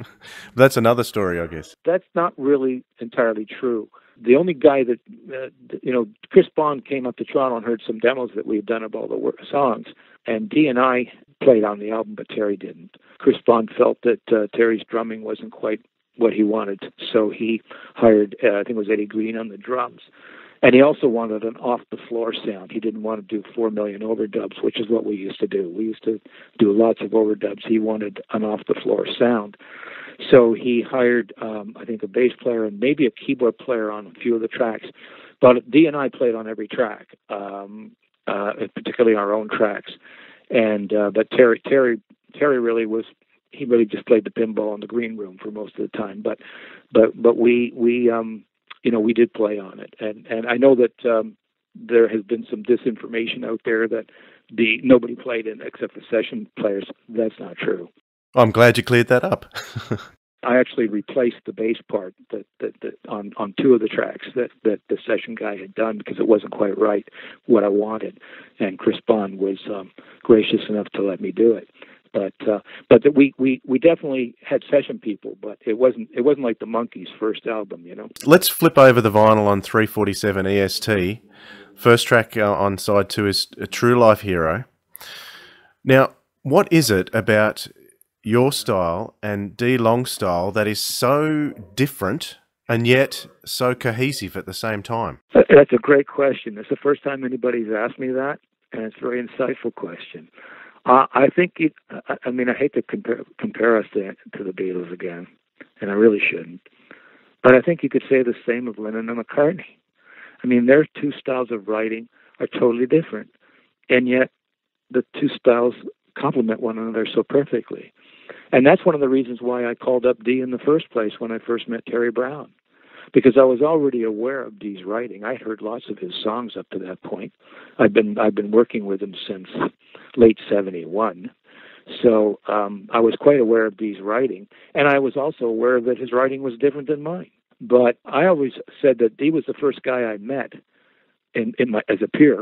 That's another story, I guess. That's not really entirely true. The only guy that, uh, you know, Chris Bond came up to Toronto and heard some demos that we had done of all the work, songs, and Dee and I played on the album, but Terry didn't. Chris Bond felt that uh, Terry's drumming wasn't quite what he wanted, so he hired, uh, I think it was Eddie Green on the drums. And he also wanted an off-the-floor sound. He didn't want to do four million overdubs, which is what we used to do. We used to do lots of overdubs. He wanted an off-the-floor sound. So he hired, um, I think, a bass player and maybe a keyboard player on a few of the tracks. But Dee and I played on every track, um, uh, particularly our own tracks. And uh, but Terry, Terry, Terry really was. He really just played the pinball in the green room for most of the time. But but but we we um, you know we did play on it, and and I know that um, there has been some disinformation out there that the nobody played in except for session players. That's not true. I'm glad you cleared that up. I actually replaced the bass part that, that, that on, on two of the tracks that, that the session guy had done because it wasn't quite right what I wanted, and Chris Bond was um, gracious enough to let me do it. But uh, but the, we, we we definitely had session people, but it wasn't it wasn't like the Monkees' first album, you know. Let's flip over the vinyl on three forty-seven E S T. First track uh, on side two is A True Life Hero. Now, what is it about your style and D Long's style that is so different and yet so cohesive at the same time? That's a great question. It's the first time anybody's asked me that, and it's a very insightful question. Uh, I think, it, I mean, I hate to compare, compare us to, to the Beatles again, and I really shouldn't, but I think you could say the same of Lennon and McCartney. I mean, their two styles of writing are totally different. and yet the two styles complement one another so perfectly. And that's one of the reasons why I called up Dee in the first place when I first met Terry Brown, because I was already aware of Dee's writing. I'd heard lots of his songs up to that point. I've been I've been working with him since late seventy-one. So um, I was quite aware of Dee's writing, and I was also aware that his writing was different than mine. But I always said that Dee was the first guy I met in, in my, as a peer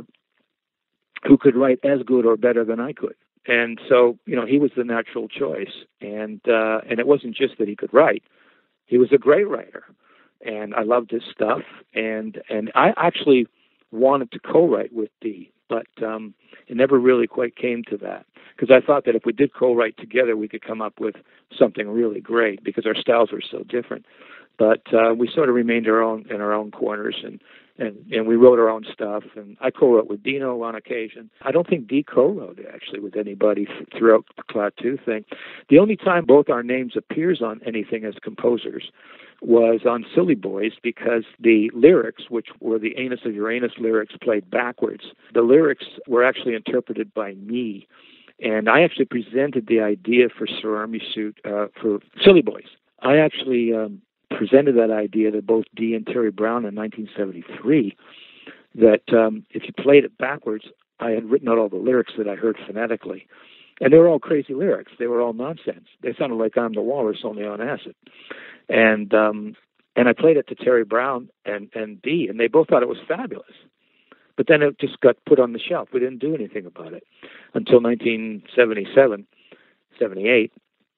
who could write as good or better than I could. And so, you know, he was the natural choice. And uh, and it wasn't just that he could write. He was a great writer. And I loved his stuff. And, and I actually wanted to co-write with Dee, but um, it never really quite came to that. Because I thought that if we did co-write together, we could come up with something really great, because our styles were so different. But uh, we sort of remained our own in our own corners, and, and, and we wrote our own stuff. And I co-wrote with Dino on occasion. I don't think Dee co-wrote actually with anybody th- throughout the Klaatu thing. The only time both our names appears on anything as composers was on Silly Boys, because the lyrics, which were the Anus of Uranus lyrics played backwards, the lyrics were actually interpreted by me. And I actually presented the idea for Sir Army Suit uh, for Silly Boys. I actually um, presented that idea to both Dee and Terry Brown in nineteen seventy-three, that um, if you played it backwards, I had written out all the lyrics that I heard phonetically. And they were all crazy lyrics. They were all nonsense. They sounded like I'm the Walrus, only on acid. And um, and I played it to Terry Brown and, and Dee, and they both thought it was fabulous. But then it just got put on the shelf. We didn't do anything about it until nineteen seventy-seven, seventy-eight.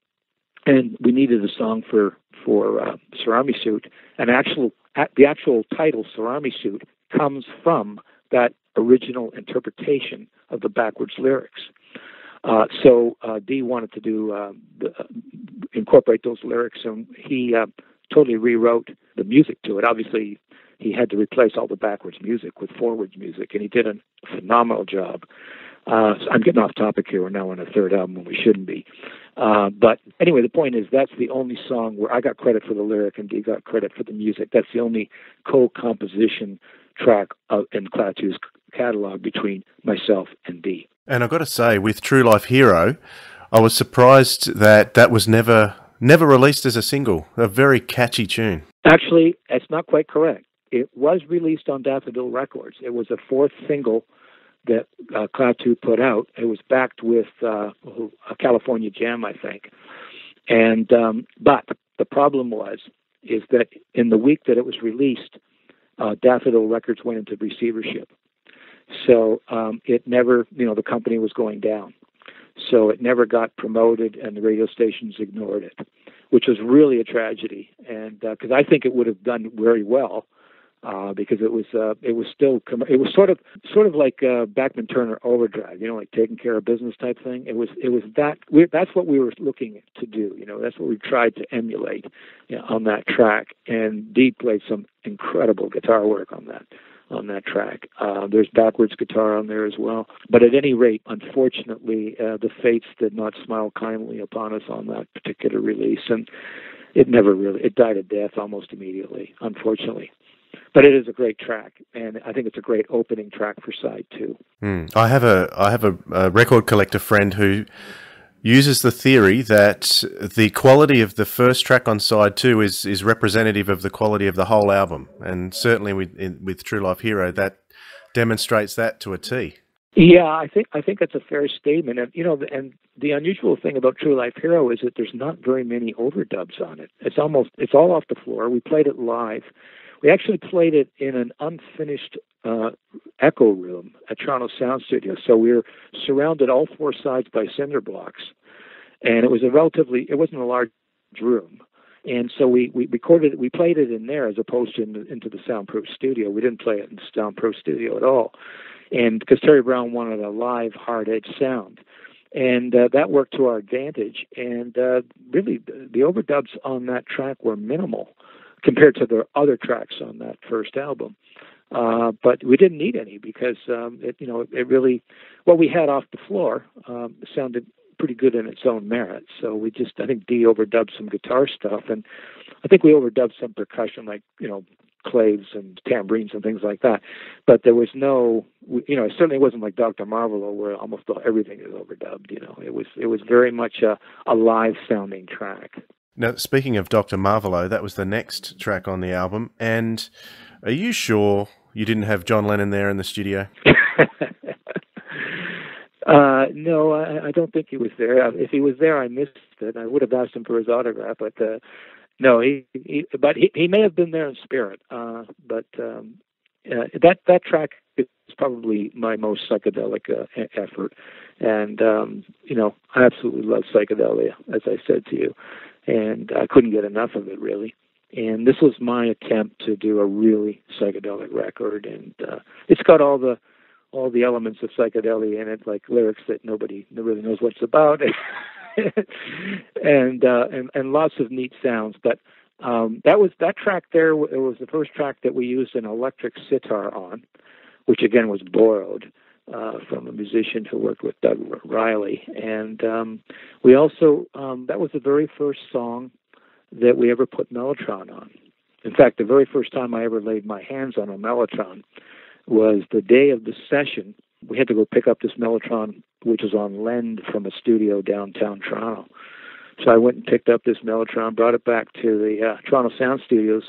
And we needed a song for, for uh, Sir Army Suit. And actual, the actual title, Sir Army Suit, comes from that original interpretation of the backwards lyrics. Uh, so uh, Dee wanted to do uh, the, uh, incorporate those lyrics, and he uh, totally rewrote the music to it. Obviously, he had to replace all the backwards music with forwards music, and he did a phenomenal job. Uh, so I'm getting off topic here. We're now on a third album when we shouldn't be. Uh, but anyway, the point is that's the only song where I got credit for the lyric and Dee got credit for the music. That's the only co-composition track uh, in Klaatu's catalog between myself and Dee. And I've got to say, with True Life Hero, I was surprised that that was never never released as a single. A very catchy tune. Actually, that's not quite correct. It was released on Daffodil Records. It was a fourth single that uh, Klaatu put out. It was backed with uh, a California Jam, I think. And um, but the problem was is that in the week that it was released, uh, Daffodil Records went into receivership. So um, it never, you know, the company was going down. So it never got promoted, and the radio stations ignored it, which was really a tragedy. And because uh, I think it would have done very well, uh, because it was uh, it was still it was sort of sort of like uh, Bachman Turner Overdrive, you know, like taking care of business type thing. It was it was that we, that's what we were looking to do, you know, that's what we tried to emulate, you know, on that track. And Dee played some incredible guitar work on that. on that track. Uh, there's backwards guitar on there as well. But at any rate, unfortunately, uh, the fates did not smile kindly upon us on that particular release, and it never really, it died a death almost immediately, unfortunately. But it is a great track, and I think it's a great opening track for side two. Mm. I have a I have a, a record collector friend who uses the theory that the quality of the first track on side two is, is representative of the quality of the whole album. And certainly with, in, with True Life Hero, that demonstrates that to a T. Yeah, I think I think that's a fair statement. And, you know, and the unusual thing about True Life Hero is that there's not very many overdubs on it. It's almost, it's all off the floor. We played it live. We actually played it in an unfinished uh, echo room at Toronto Sound Studio. So we were surrounded all four sides by cinder blocks. And it was a relatively, it wasn't a large room. And so we, we recorded it, we played it in there as opposed to in the, into the soundproof studio. We didn't play it in the soundproof studio at all. And because Terry Brown wanted a live, hard-edged sound. And uh, that worked to our advantage. And uh, really, the, the overdubs on that track were minimal compared to the other tracks on that first album. Uh, but we didn't need any because, um, it, you know, it, it really, what we had off the floor um, sounded pretty good in its own merit. So we just, I think Dee overdubbed some guitar stuff, and I think we overdubbed some percussion, like, you know, claves and tambourines and things like that. But there was no, you know, it certainly wasn't like Doctor Marvolo where almost everything is overdubbed. You know, it was it was very much a, a live sounding track. Now, speaking of Doctor Marvolo, that was the next track on the album. And are you sure you didn't have John Lennon there in the studio? uh, no, I, I don't think he was there. If he was there, I missed it. I would have asked him for his autograph, but uh, no, he, he. But he, he may have been there in spirit. Uh, but um, uh, that that track is probably my most psychedelic uh, effort, and um, you know, I absolutely love psychedelia, as I said to you. And I couldn't get enough of it, really. And this was my attempt to do a really psychedelic record, and uh, it's got all the all the elements of psychedelia in it, like lyrics that nobody really knows what it's about, and, uh, and and lots of neat sounds. But um, that was that track there. It was the first track that we used an electric sitar on, which again was borrowed Uh, from a musician who worked with Doug Riley. And um, we also, um, that was the very first song that we ever put Mellotron on. In fact, the very first time I ever laid my hands on a Mellotron was the day of the session. We had to go pick up this Mellotron, which was on lend from a studio downtown Toronto. So I went and picked up this Mellotron, brought it back to the uh, Toronto Sound Studios,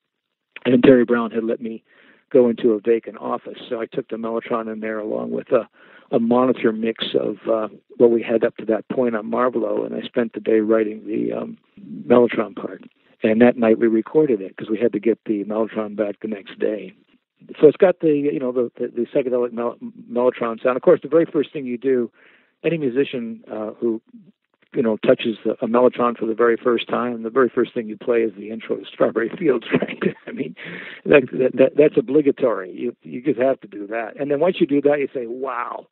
and Terry Brown had let me go into a vacant office. So I took the Mellotron in there along with a, a monitor mix of uh, what we had up to that point on Marvolo, and I spent the day writing the um, Mellotron part. And that night we recorded it because we had to get the Mellotron back the next day. So it's got the, you know, the, the, the psychedelic mel- Mellotron sound. Of course, the very first thing you do, any musician uh, who you know, touches a Mellotron for the very first time, the very first thing you play is the intro to Strawberry Fields, right? I mean, that, that, that's obligatory. You you just have to do that. And then once you do that, you say, wow.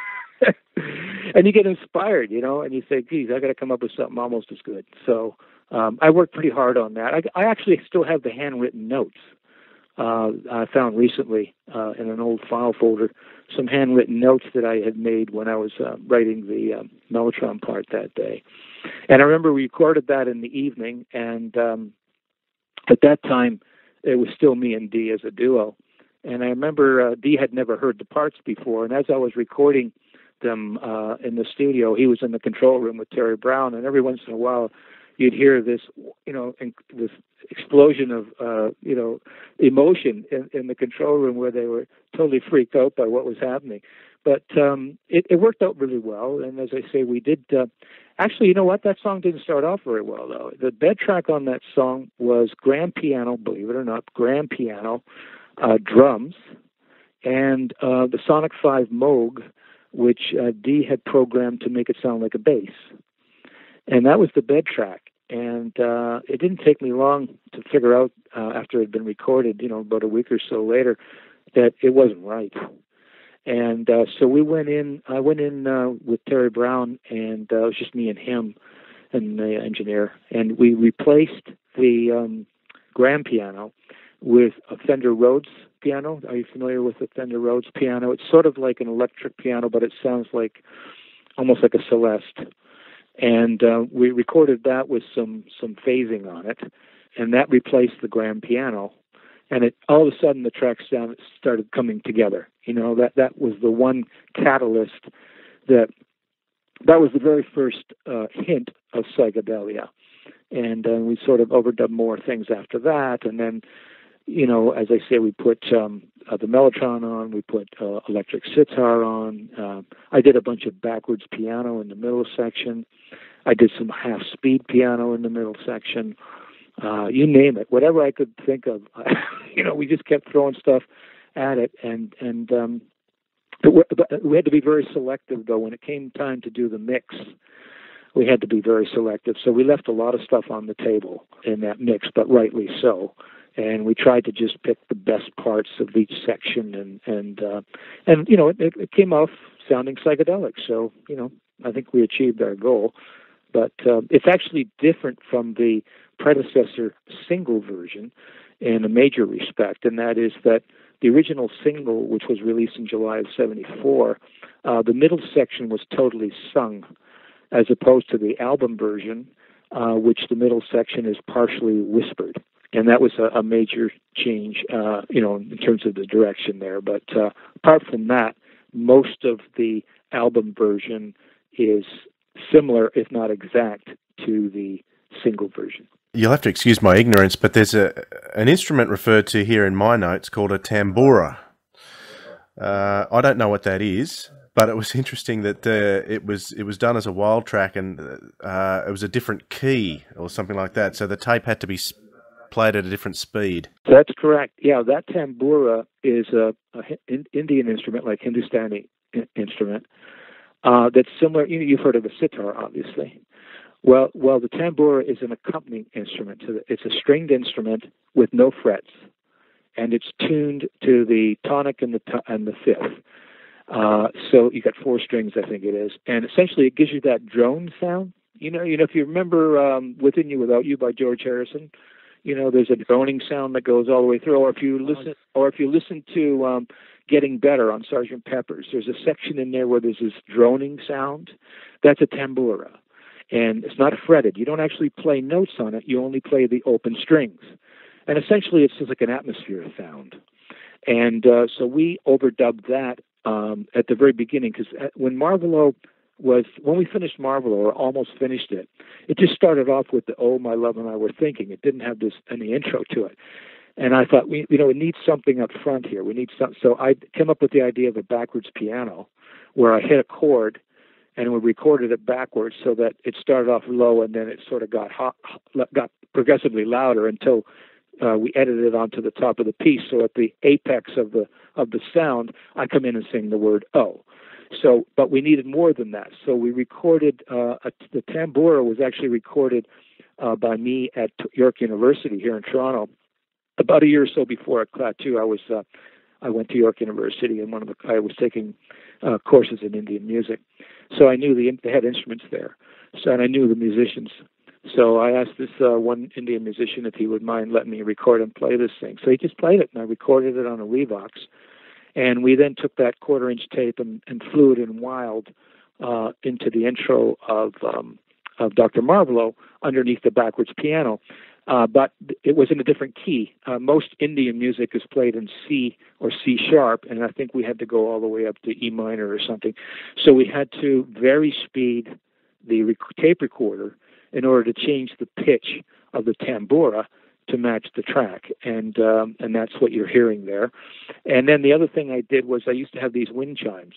And you get inspired, you know, and you say, geez, I got to come up with something almost as good. So um, I worked pretty hard on that. I, I actually still have the handwritten notes. Uh, I found recently uh, in an old file folder some handwritten notes that I had made when I was uh, writing the um, Mellotron part that day. And I remember we recorded that in the evening, and um, at that time, it was still me and Dee as a duo. And I remember uh, Dee had never heard the parts before, and as I was recording them uh, in the studio, he was in the control room with Terry Brown, and every once in a while, you'd hear this, you know, in, this explosion of, uh, you know, emotion in, in the control room where they were totally freaked out by what was happening. But um, it, it worked out really well. And as I say, we did, uh, actually, you know what? That song didn't start off very well, though. The bed track on that song was grand piano, believe it or not, grand piano, uh, drums, and uh, the Sonic five Moog, which uh, Dee had programmed to make it sound like a bass. And that was the bed track. And uh, it didn't take me long to figure out, uh, after it had been recorded, you know, about a week or so later, that it wasn't right. And uh, so we went in, I went in uh, with Terry Brown, and uh, it was just me and him and the engineer. And we replaced the um, grand piano with a Fender Rhodes piano. Are you familiar with the Fender Rhodes piano? It's sort of like an electric piano, but it sounds like almost like a Celeste. And uh, we recorded that with some some phasing on it, and that replaced the grand piano. And it all of a sudden the track sound started coming together. You know, that that was the one catalyst that that was the very first uh, hint of psychedelia. And uh, we sort of overdubbed more things after that, and then, you know, as I say, we put um, uh, the Mellotron on, we put uh, electric sitar on. Uh, I did a bunch of backwards piano in the middle section. I did some half-speed piano in the middle section. Uh, you name it, whatever I could think of. You know, we just kept throwing stuff at it, and and um, but we had to be very selective, though. When it came time to do the mix, we had to be very selective. So we left a lot of stuff on the table in that mix, but rightly so. And we tried to just pick the best parts of each section, and and uh, and you know, it, it came off sounding psychedelic. So you know, I think we achieved our goal. But uh, it's actually different from the predecessor single version in a major respect, and that is that the original single, which was released in July of seventy-four, uh, the middle section was totally sung, as opposed to the album version, uh, which the middle section is partially whispered. and that was a, a major change, uh, you know, in terms of the direction there. But uh, apart from that, most of the album version is similar, if not exact, to the single version. You'll have to excuse my ignorance, but there's a an instrument referred to here in my notes called a tambura. Uh, I don't know what that is, but it was interesting that uh, it was it was done as a wild track, and uh, it was a different key or something like that. So the tape had to be played at a different speed. That's correct. Yeah, that tambura is a, a Indian instrument, like Hindustani instrument, uh, that's similar. You know, you've heard of the sitar, obviously. Well, well, the tambura is an accompanying instrument to the, it's a stringed instrument with no frets, and it's tuned to the tonic and the to- and the fifth. Uh, so you got four strings, I think it is, and essentially it gives you that drone sound. You know, you know, if you remember um, "Within You Without You" by George Harrison, you know, there's a droning sound that goes all the way through. Or if you listen, or if you listen to um, "Getting Better" on Sergeant Pepper's, there's a section in there where there's this droning sound. That's a tambura. And it's not fretted. You don't actually play notes on it. You only play the open strings. And essentially, it's just like an atmosphere sound. And uh, so we overdubbed that um, at the very beginning, because when Marvolo was, when we finished Marvolo, or almost finished it, it just started off with the "Oh, my love and I were thinking." It didn't have this any intro to it. And I thought, we, you know, we need something up front here. We need some. So I came up with the idea of a backwards piano, where I hit a chord, and we recorded it backwards so that it started off low and then it sort of got hot, got progressively louder until uh, we edited it onto the top of the piece. So at the apex of the of the sound, I come in and sing the word "oh." So, but we needed more than that. So we recorded uh, a, the tambura was actually recorded uh, by me at York University here in Toronto about a year or so before at Klaatu. I was uh, I went to York University, and one of the I was taking uh, courses in Indian music. So I knew the, the head instruments there, so and I knew the musicians. So I asked this uh, one Indian musician if he would mind letting me record and play this thing. So he just played it, and I recorded it on a Revox. And we then took that quarter-inch tape and, and flew it in wild uh, into the intro of um, of Doctor Marvolo underneath the backwards piano. Uh, but it was in a different key. Uh, most Indian music is played in C or C sharp, and I think we had to go all the way up to E minor or something. So we had to vary speed the rec- tape recorder in order to change the pitch of the tambura to match the track, and um, and that's what you're hearing there. And then the other thing I did was I used to have these wind chimes,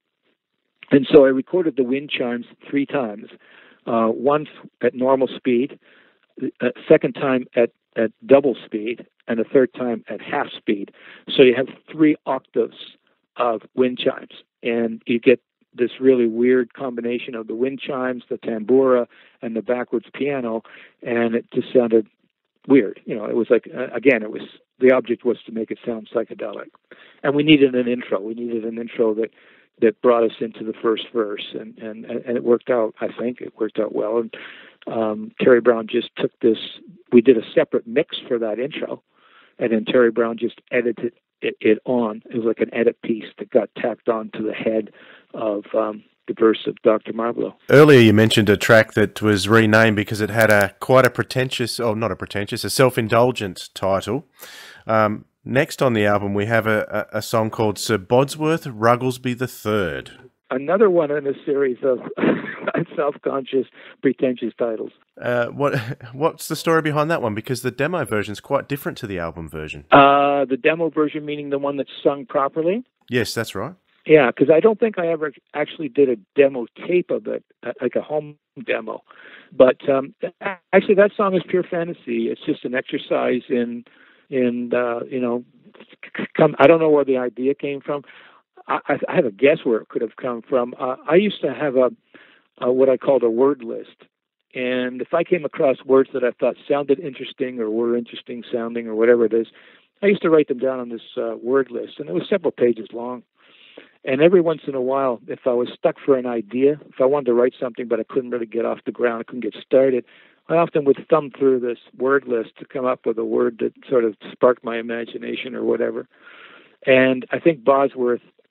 and so I recorded the wind chimes three times, uh, once at normal speed, a second time at, at double speed, and a third time at half speed. So you have three octaves of wind chimes, and you get this really weird combination of the wind chimes, the tambura, and the backwards piano, and it just sounded weird. You know, it was like, uh, again, it was, the object was to make it sound psychedelic. And we needed an intro. We needed an intro that that brought us into the first verse, and, and, and it worked out, I think. It worked out well. And um, Terry Brown just took this, we did a separate mix for that intro, and then Terry Brown just edited it, it on. It was like an edit piece that got tacked on to the head of um, the verse of Doctor Marvolo. Earlier you mentioned a track that was renamed because it had a quite a pretentious, or not a pretentious, a self-indulgent title. Um, next on the album we have a, a, a song called Sir Bodsworth Rugglesby the Third. Another one in a series of self-conscious, pretentious titles. Uh, what What's the story behind that one? Because the demo version is quite different to the album version. Uh, the demo version meaning the one that's sung properly? Yes, that's right. Yeah, because I don't think I ever actually did a demo tape of it, like a home demo. But um, actually, that song is pure fantasy. It's just an exercise in, in uh, you know, come. I don't know where the idea came from. I, I have a guess where it could have come from. Uh, I used to have a, a what I called a word list, and if I came across words that I thought sounded interesting or were interesting sounding or whatever it is, I used to write them down on this uh, word list, and it was several pages long. And every once in a while, if I was stuck for an idea, if I wanted to write something but I couldn't really get off the ground, I couldn't get started, I often would thumb through this word list to come up with a word that sort of sparked my imagination or whatever. And I think Bosworth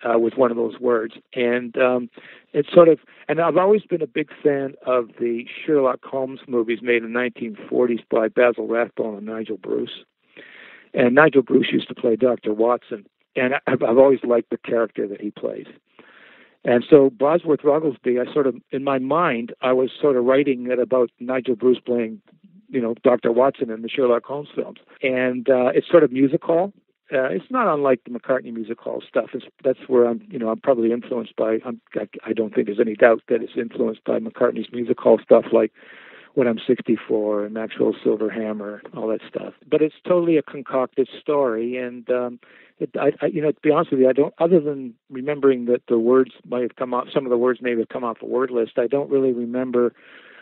uh, was one of those words. And um, it's sort of, and I've always been a big fan of the Sherlock Holmes movies made in the nineteen forties by Basil Rathbone and Nigel Bruce. And Nigel Bruce used to play Doctor Watson, and I've, I've always liked the character that he plays. And so Bosworth Rugglesby, I sort of, in my mind, I was sort of writing it about Nigel Bruce playing, you know, Doctor Watson in the Sherlock Holmes films. And uh, it's sort of music hall. Uh, it's not unlike the McCartney music hall stuff. It's, that's where I'm, you know, I'm probably influenced by, I'm, I, I don't think there's any doubt that it's influenced by McCartney's music hall stuff like When I'm sixty-four and Maxwell's Silver Hammer, all that stuff. But it's totally a concocted story. And, um, it, I, I, you know, to be honest with you, I don't, other than remembering that the words might have come off, some of the words may have come off the word list, I don't really remember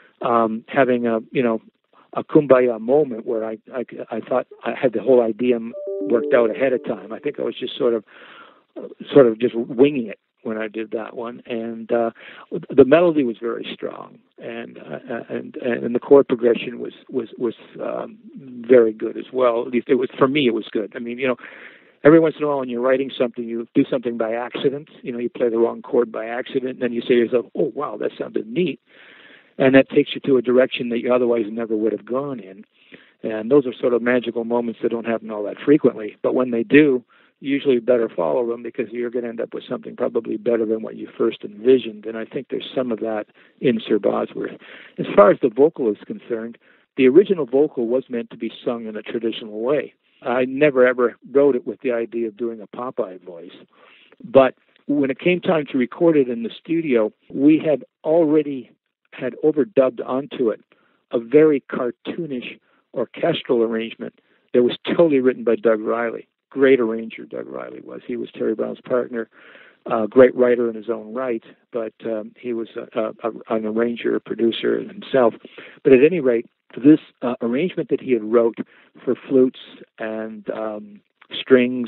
um, having a, you know, a kumbaya moment where I, I, I thought I had the whole idea worked out ahead of time. I think I was just sort of, sort of just winging it when I did that one. And uh, the melody was very strong, and uh, and and the chord progression was was was um, very good as well. At least it was, for me, it was good. I mean, you know, every once in a while when you're writing something, you do something by accident. You know, you play the wrong chord by accident, and then you say to yourself, "Oh, wow, that sounded neat." And that takes you to a direction that you otherwise never would have gone in. And those are sort of magical moments that don't happen all that frequently. But when they do, you usually better follow them, because you're going to end up with something probably better than what you first envisioned. And I think there's some of that in Sir Bosworth. As far as the vocal is concerned, the original vocal was meant to be sung in a traditional way. I never ever wrote it with the idea of doing a Popeye voice. But when it came time to record it in the studio, we had already had overdubbed onto it a very cartoonish orchestral arrangement that was totally written by Doug Riley. Great arranger Doug Riley was. He was Terry Brown's partner, a great writer in his own right, but um, he was a, a, an arranger, a producer himself. But at any rate, this uh, arrangement that he had wrote for flutes and um, strings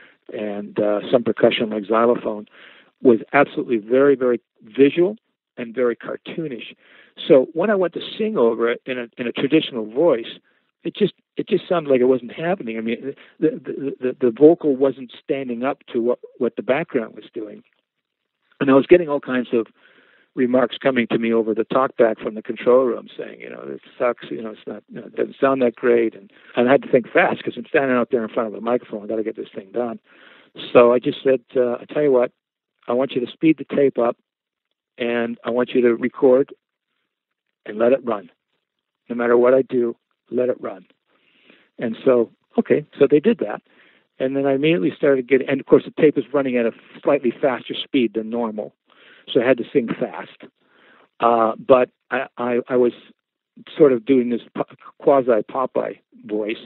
and uh, some percussion like xylophone was absolutely very, very visual and very cartoonish. So when I went to sing over it in a in a traditional voice, it just it just sounded like it wasn't happening. I mean, the the the, the vocal wasn't standing up to what, what the background was doing. And I was getting all kinds of remarks coming to me over the talkback from the control room saying, you know, this sucks, you know, it's not, you know, it doesn't sound that great. And, and I had to think fast, because I'm standing out there in front of a microphone. I got to get this thing done. So I just said, uh, I tell you what, I want you to speed the tape up, and I want you to record and let it run. No matter what I do, let it run. And so, okay, so they did that. And then I immediately started getting, and of course the tape was running at a slightly faster speed than normal, so I had to sing fast. Uh, but I, I, I was sort of doing this quasi-Popeye voice,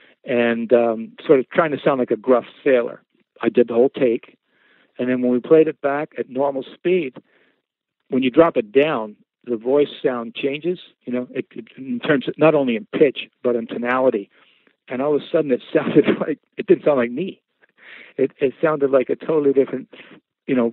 and um, sort of trying to sound like a gruff sailor. I did the whole take, and then when we played it back at normal speed, when you drop it down, the voice sound changes, you know, it, it, in terms of not only in pitch, but in tonality. And all of a sudden it sounded like, it didn't sound like me. It, it sounded like a totally different, you know,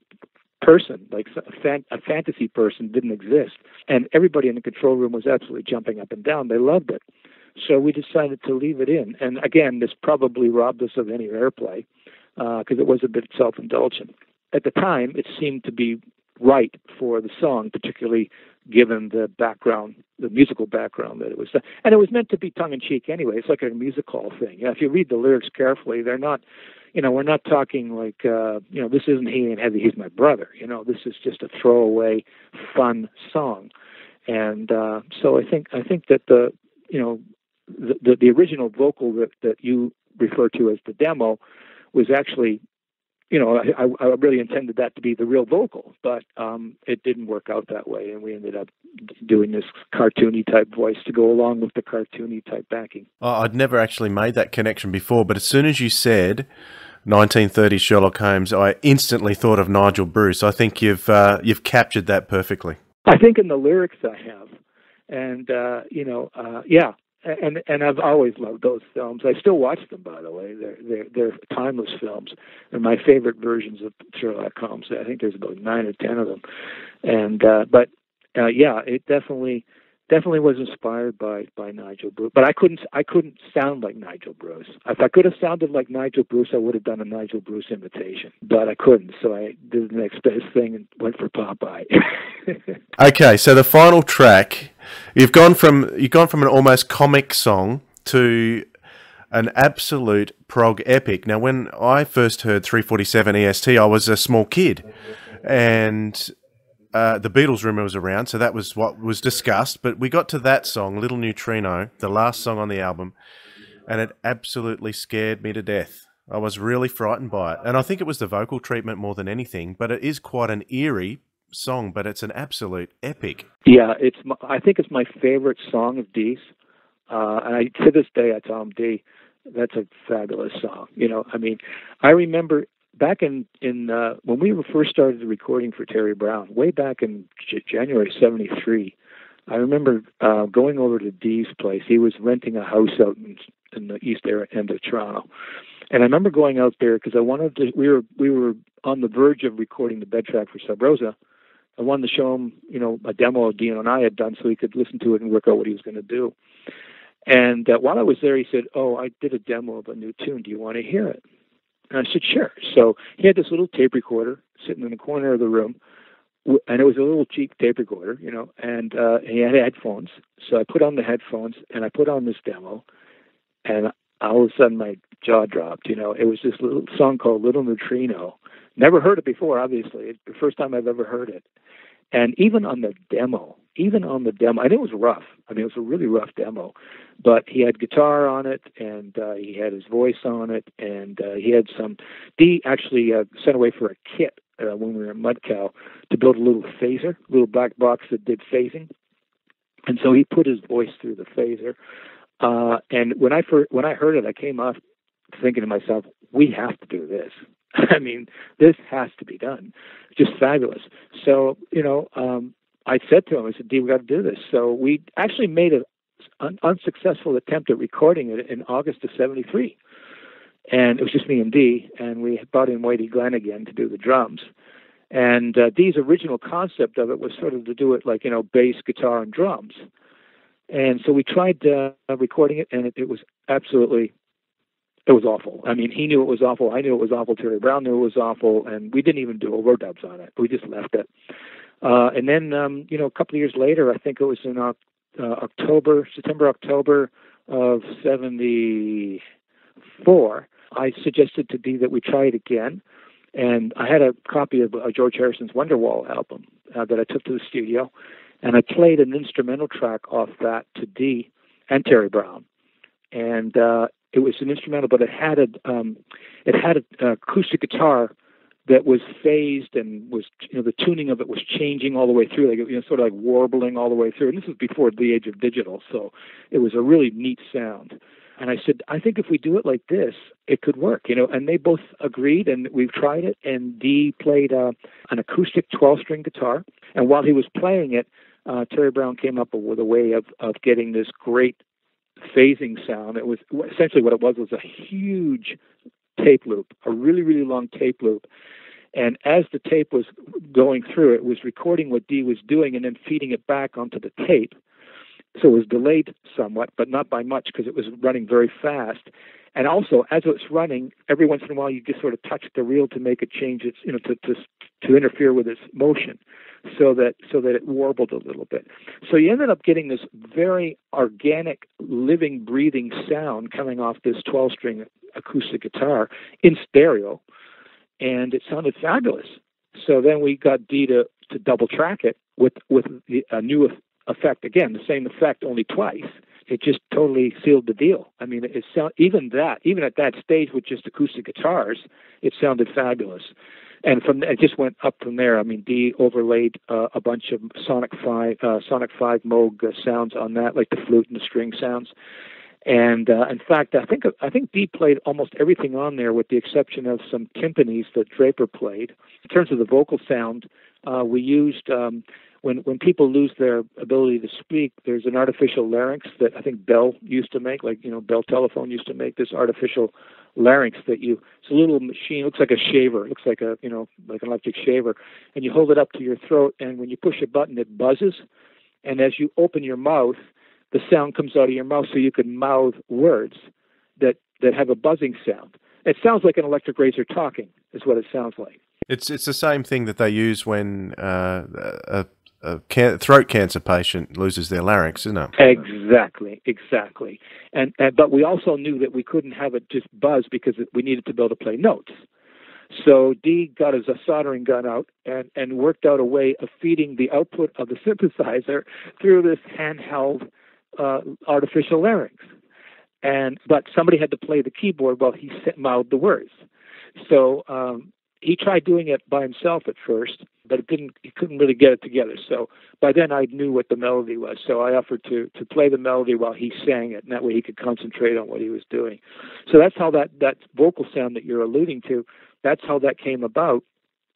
person, like a, fan, a fantasy person didn't exist. And everybody in the control room was absolutely jumping up and down. They loved it. So we decided to leave it in. And again, this probably robbed us of any airplay, because uh, it was a bit self-indulgent. At the time, it seemed to be right for the song, particularly given the background, the musical background that it was. And it was meant to be tongue-in-cheek anyway. It's like a music hall thing. You know, if you read the lyrics carefully, they're not, you know, we're not talking like, uh, you know, this isn't He Ain't Heavy, He's My Brother. You know, this is just a throwaway, fun song. And uh, so I think I think that the, you know, the, the, the original vocal that, that you refer to as the demo was actually, you know, I, I really intended that to be the real vocal, but um, it didn't work out that way, and we ended up doing this cartoony type voice to go along with the cartoony type backing. Oh, I'd never actually made that connection before, but as soon as you said nineteen thirties Sherlock Holmes, I instantly thought of Nigel Bruce. I think you've uh, you've captured that perfectly. I think in the lyrics I have, and uh, you know, uh, yeah. And and I've always loved those films. I still watch them, by the way. They're they're they're timeless films. They're my favorite versions of Sherlock Holmes. I think there's about nine or ten of them. And uh, but uh, yeah, it definitely definitely was inspired by by Nigel Bruce, but I couldn't I couldn't sound like Nigel Bruce. If I could have sounded like Nigel Bruce, I would have done a Nigel Bruce imitation, but I couldn't. So I did the next best thing and went for Popeye. Okay, so the final track, you've gone from you've gone from an almost comic song to an absolute prog epic. Now, when I first heard three forty-seven E S T, I was a small kid, and uh, the Beatles rumor was around, so that was what was discussed. But we got to that song, Little Neutrino, the last song on the album, and it absolutely scared me to death. I was really frightened by it, and I think it was the vocal treatment more than anything. But it is quite an eerie song, but it's an absolute epic. Yeah, it's. My, I think it's my favorite song of Dee's, uh, and I, to this day I tell him, Dee, that's a fabulous song. You know, I mean, I remember back in in uh, when we were first started the recording for Terry Brown, way back in J- January seventy-three. I remember uh, going over to Dee's place. He was renting a house out in, in the east end of Toronto, and I remember going out there because I wanted to. We were we were on the verge of recording the bed track for Sub Rosa. I wanted to show him, you know, a demo Dino and I had done so he could listen to it and work out what he was going to do. And uh, while I was there, he said, oh, I did a demo of a new tune. Do you want to hear it? And I said, sure. So he had this little tape recorder sitting in the corner of the room, and it was a little cheap tape recorder, you know, and uh, he had headphones. So I put on the headphones, and I put on this demo, and all of a sudden my jaw dropped. You know, it was this little song called Little Neutrino. Never heard it before, obviously. It's the first time I've ever heard it. And even on the demo, even on the demo, and it was rough. I mean, it was a really rough demo. But he had guitar on it, and uh, he had his voice on it, and uh, he had some... Dee actually uh, sent away for a kit uh, when we were at Mudcow to build a little phaser, a little black box that did phasing. And so he put his voice through the phaser. Uh, and when I, first, when I heard it, I came off thinking to myself, we have to do this. I mean, this has to be done. Just fabulous. So, you know, um, I said to him, I said, Dee, we got to do this. So we actually made an un- unsuccessful attempt at recording it in August of seventy-three. And it was just me and Dee, and we brought in Whitey Glenn again to do the drums. And uh, Dee's original concept of it was sort of to do it like, you know, bass, guitar, and drums. And so we tried uh, recording it, and it, it was absolutely... It was awful. I mean, he knew it was awful. I knew it was awful. Terry Brown knew it was awful. And we didn't even do overdubs on it. We just left it. Uh, and then, um, you know, a couple of years later, I think it was in uh, October, September, October of seventy-four, I suggested to Dee that we try it again. And I had a copy of uh, George Harrison's Wonderwall album uh, that I took to the studio. And I played an instrumental track off that to Dee and Terry Brown. And uh, it was an instrumental, but it had a um, it had an acoustic guitar that was phased and was, you know, the tuning of it was changing all the way through, like, you know, sort of like warbling all the way through. And this was before the age of digital, so it was a really neat sound. And I said, I think if we do it like this, it could work, you know. And they both agreed, and we've tried it. And Dee played uh, an acoustic twelve-string guitar, and while he was playing it, uh, Terry Brown came up with a way of of getting this great phasing sound. It was essentially what it was was a huge tape loop, a really, really long tape loop. And as the tape was going through, it was recording what Dee was doing and then feeding it back onto the tape. So it was delayed somewhat, but not by much because it was running very fast. And also, as it's running, every once in a while you just sort of touch the reel to make it change its, you know, to to, to interfere with its motion, so that so that it warbled a little bit. So you ended up getting this very organic, living, breathing sound coming off this twelve-string acoustic guitar in stereo, and it sounded fabulous. So then we got Dee to, to double track it with with the, a new effect, again, the same effect, only twice. It just totally sealed the deal. I mean, it sound, even that, even at that stage with just acoustic guitars, it sounded fabulous. And from it just went up from there. I mean, Dee overlaid uh, a bunch of Sonic Five, uh, Sonic Five Moog uh, sounds on that, like the flute and the string sounds. And uh, in fact, I think I think Dee played almost everything on there, with the exception of some timpanis that Draper played. In terms of the vocal sound, uh, we used. Um, When when people lose their ability to speak, there's an artificial larynx that I think Bell used to make, like, you know, Bell Telephone used to make this artificial larynx that you, it's a little machine, looks like a shaver, looks like a, you know, like an electric shaver, and you hold it up to your throat, and when you push a button, it buzzes, and as you open your mouth, the sound comes out of your mouth, so you can mouth words that that have a buzzing sound. It sounds like an electric razor talking, is what it sounds like. It's it's the same thing that they use when uh, a, a can- throat cancer patient loses their larynx, isn't it? Exactly, exactly. And, and but we also knew that we couldn't have it just buzz because we needed to be able to play notes. So Dee got his soldering gun out and, and worked out a way of feeding the output of the synthesizer through this handheld uh, artificial larynx. And but somebody had to play the keyboard while he mouthed the words. So um, he tried doing it by himself at first, but it didn't. He couldn't really get it together. So by then I knew what the melody was. So I offered to to play the melody while he sang it, and that way he could concentrate on what he was doing. So that's how that that vocal sound that you're alluding to. That's how that came about.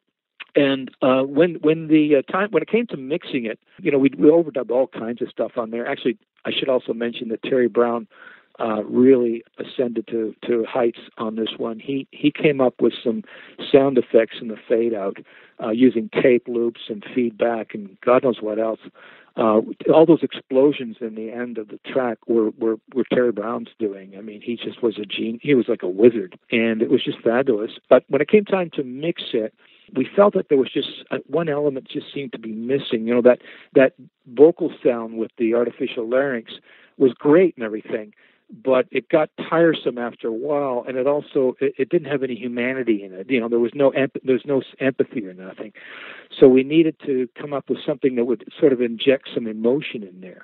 And uh, when when the uh, time when it came to mixing it, you know, we we overdubbed all kinds of stuff on there. Actually, I should also mention that Terry Brown uh, really ascended to, to heights on this one. He he came up with some sound effects in the fade out uh, using tape loops and feedback and God knows what else. Uh, all those explosions in the end of the track were, were, were Terry Brown's doing. I mean, he just was a genius. He was like a wizard, and it was just fabulous. But when it came time to mix it, we felt that there was just uh, one element just seemed to be missing. You know, that that vocal sound with the artificial larynx was great and everything, but it got tiresome after a while, and it also it, it didn't have any humanity in it. You know, there was no emp- there's no empathy or nothing. So we needed to come up with something that would sort of inject some emotion in there.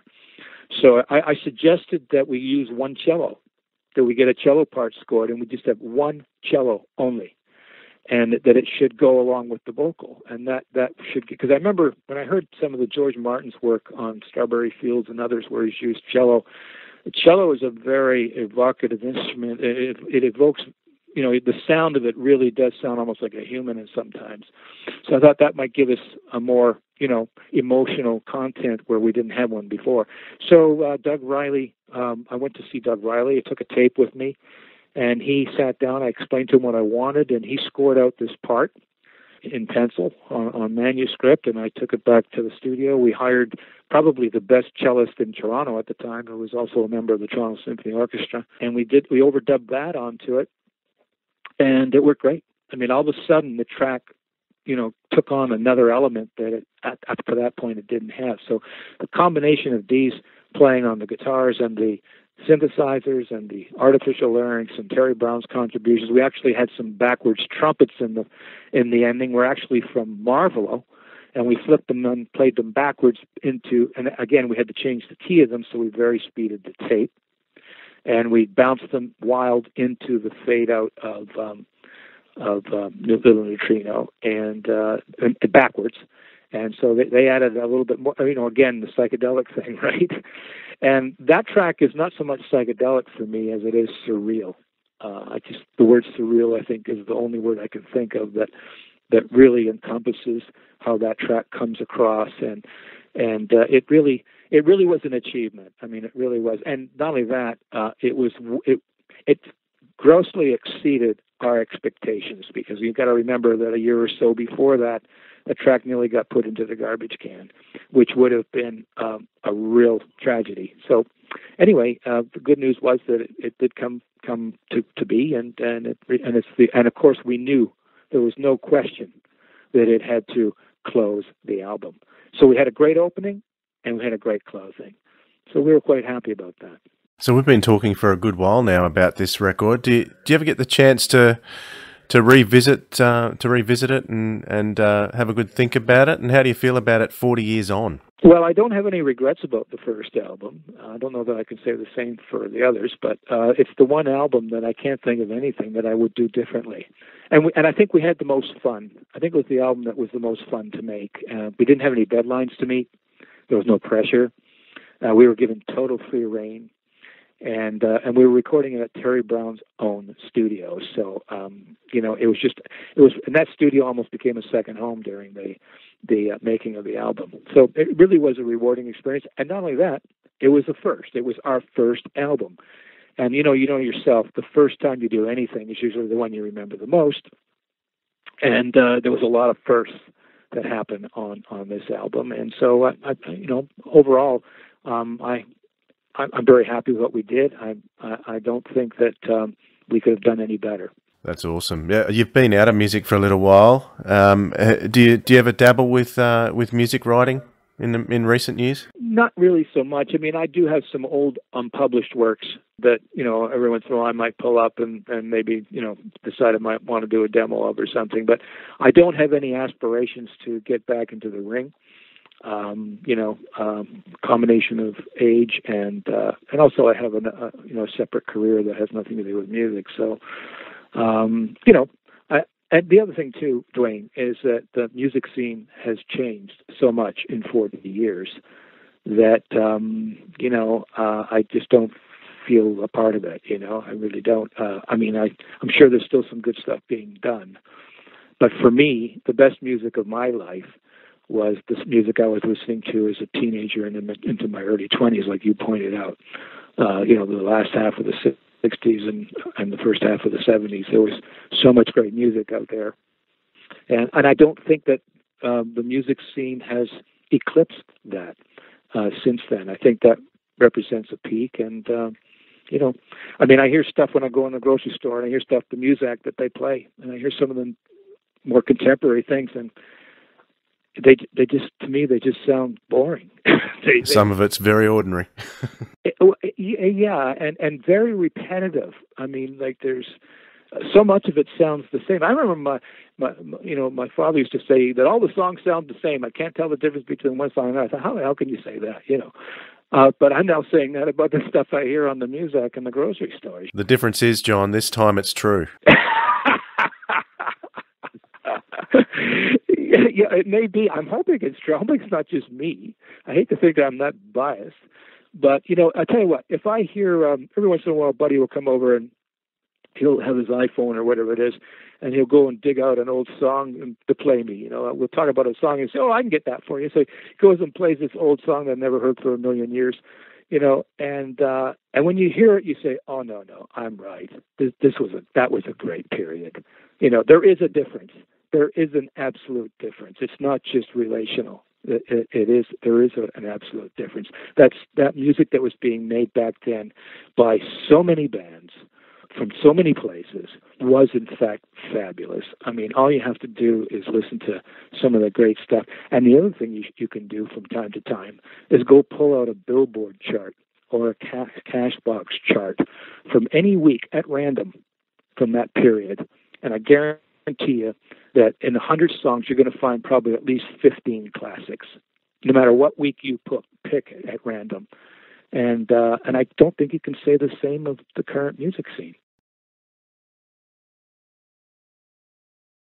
So I, I suggested that we use one cello, that we get a cello part scored, and we just have one cello only, and that it should go along with the vocal, and that that should, because I remember when I heard some of the George Martin's work on Strawberry Fields and others where he's used cello. The cello is a very evocative instrument. It, it evokes, you know, the sound of it really does sound almost like a human in sometimes. So I thought that might give us a more, you know, emotional content where we didn't have one before. So uh, Doug Riley, um, I went to see Doug Riley. I took a tape with me, and he sat down. I explained to him what I wanted, and he scored out this part in pencil on, on manuscript, and I took it back to the studio. We hired probably the best cellist in Toronto at the time, who was also a member of the Toronto Symphony Orchestra, and we did we overdubbed that onto it, and it worked great. I mean, all of a sudden the track, you know, took on another element that it, at, up to that point it didn't have. So the combination of these playing on the guitars and the synthesizers and the artificial larynx and Terry Brown's contributions. We actually had some backwards trumpets in the in the ending. We're actually from Marvolo, and we flipped them and played them backwards into, and again, we had to change the key of them, so we very speeded the tape. And we bounced them wild into the fade out of um, of um, Little Neutrino and, uh, and, and backwards. And so they, they added a little bit more, you know, again, the psychedelic thing, right? And that track is not so much psychedelic for me as it is surreal. Uh, I just, the word surreal, I think, is the only word I can think of that that really encompasses how that track comes across. And and uh, it really it really was an achievement. I mean, it really was. And not only that, uh, it was it it grossly exceeded our expectations, because you've got to remember that a year or so before that, the track nearly got put into the garbage can, which would have been um, a real tragedy. So anyway, uh, the good news was that it, it did come come to, to be, and and it, and it's the and of course we knew there was no question that it had to close the album. So we had a great opening and we had a great closing. So we were quite happy about that. So we've been talking for a good while now about this record. Do you, do you ever get the chance to to revisit uh, to revisit it and and uh, have a good think about it? And how do you feel about it forty years on? Well, I don't have any regrets about the first album. I don't know that I can say the same for the others, but uh, it's the one album that I can't think of anything that I would do differently. And we, and I think we had the most fun. I think it was the album that was the most fun to make. Uh, we didn't have any deadlines to meet. There was no pressure. Uh, we were given total free reign. And uh, and we were recording it at Terry Brown's own studio. So, um, you know, it was just, it was, and that studio almost became a second home during the the uh, making of the album. So it really was a rewarding experience. And not only that, it was the first. It was our first album. And, you know, you know yourself, the first time you do anything is usually the one you remember the most. And uh, there was a lot of firsts that happen on, on this album. And so, I, I, you know, overall, um, I, I'm very happy with what we did. I, I, I don't think that um, we could have done any better. That's awesome. Yeah, you've been out of music for a little while. Um, do you do you ever dabble with uh, with music writing in the, in recent years? Not really so much. I mean, I do have some old unpublished works that, you know, every once in a while I might pull up and, and maybe, you know, decide I might want to do a demo of or something. But I don't have any aspirations to get back into the ring. Um, you know, um, combination of age and uh, and also I have a uh, you know a separate career that has nothing to do with music. So, um, you know, I, and the other thing too, Dwayne, is that the music scene has changed so much in forty years that um, you know uh, I just don't feel a part of it. You know, I really don't. Uh, I mean, I I'm sure there's still some good stuff being done, but for me, the best music of my life was this music I was listening to as a teenager and in, into my early twenties, like you pointed out. Uh, you know, the last half of the sixties and and the first half of the seventies, there was so much great music out there, and and I don't think that uh, the music scene has eclipsed that. Uh, since then, I think that represents a peak, and uh, you know, I mean, I hear stuff when I go in the grocery store, and I hear stuff, the music that they play, and I hear some of the more contemporary things, and they they just, to me, they just sound boring. they, Some they, of it's very ordinary. yeah, and and very repetitive. I mean, like there's so much of it sounds the same. I remember my, my, you know, my father used to say that all the songs sound the same. I can't tell the difference between one song and another. I thought, how the hell can you say that? You know, uh, but I'm now saying that about the stuff I hear on the music in the grocery stores. The difference is, John, this time it's true. Yeah, it may be. I'm hoping it's true. I'm hoping it's not just me. I hate to think I'm that biased, but you know, I tell you what. If I hear um, every once in a while, a buddy will come over and he'll have his iPhone or whatever it is, and he'll go and dig out an old song to play me. You know, we'll talk about a song and say, "Oh, I can get that for you." So he goes and plays this old song that I've never heard for a million years. You know, and uh, and when you hear it, you say, "Oh no, no, I'm right. This, this was a that was a great period." You know, there is a difference. There is an absolute difference. It's not just relational. It, it, it is. There is a, an absolute difference. That's that music that was being made back then by so many bands from so many places was in fact fabulous. I mean, all you have to do is listen to some of the great stuff. And the other thing you, you can do from time to time is go pull out a Billboard chart or a cash, Cashbox chart from any week at random from that period, and I guarantee you that in one hundred songs, you're going to find probably at least fifteen classics, no matter what week you put, pick at random. And uh, and I don't think you can say the same of the current music scene.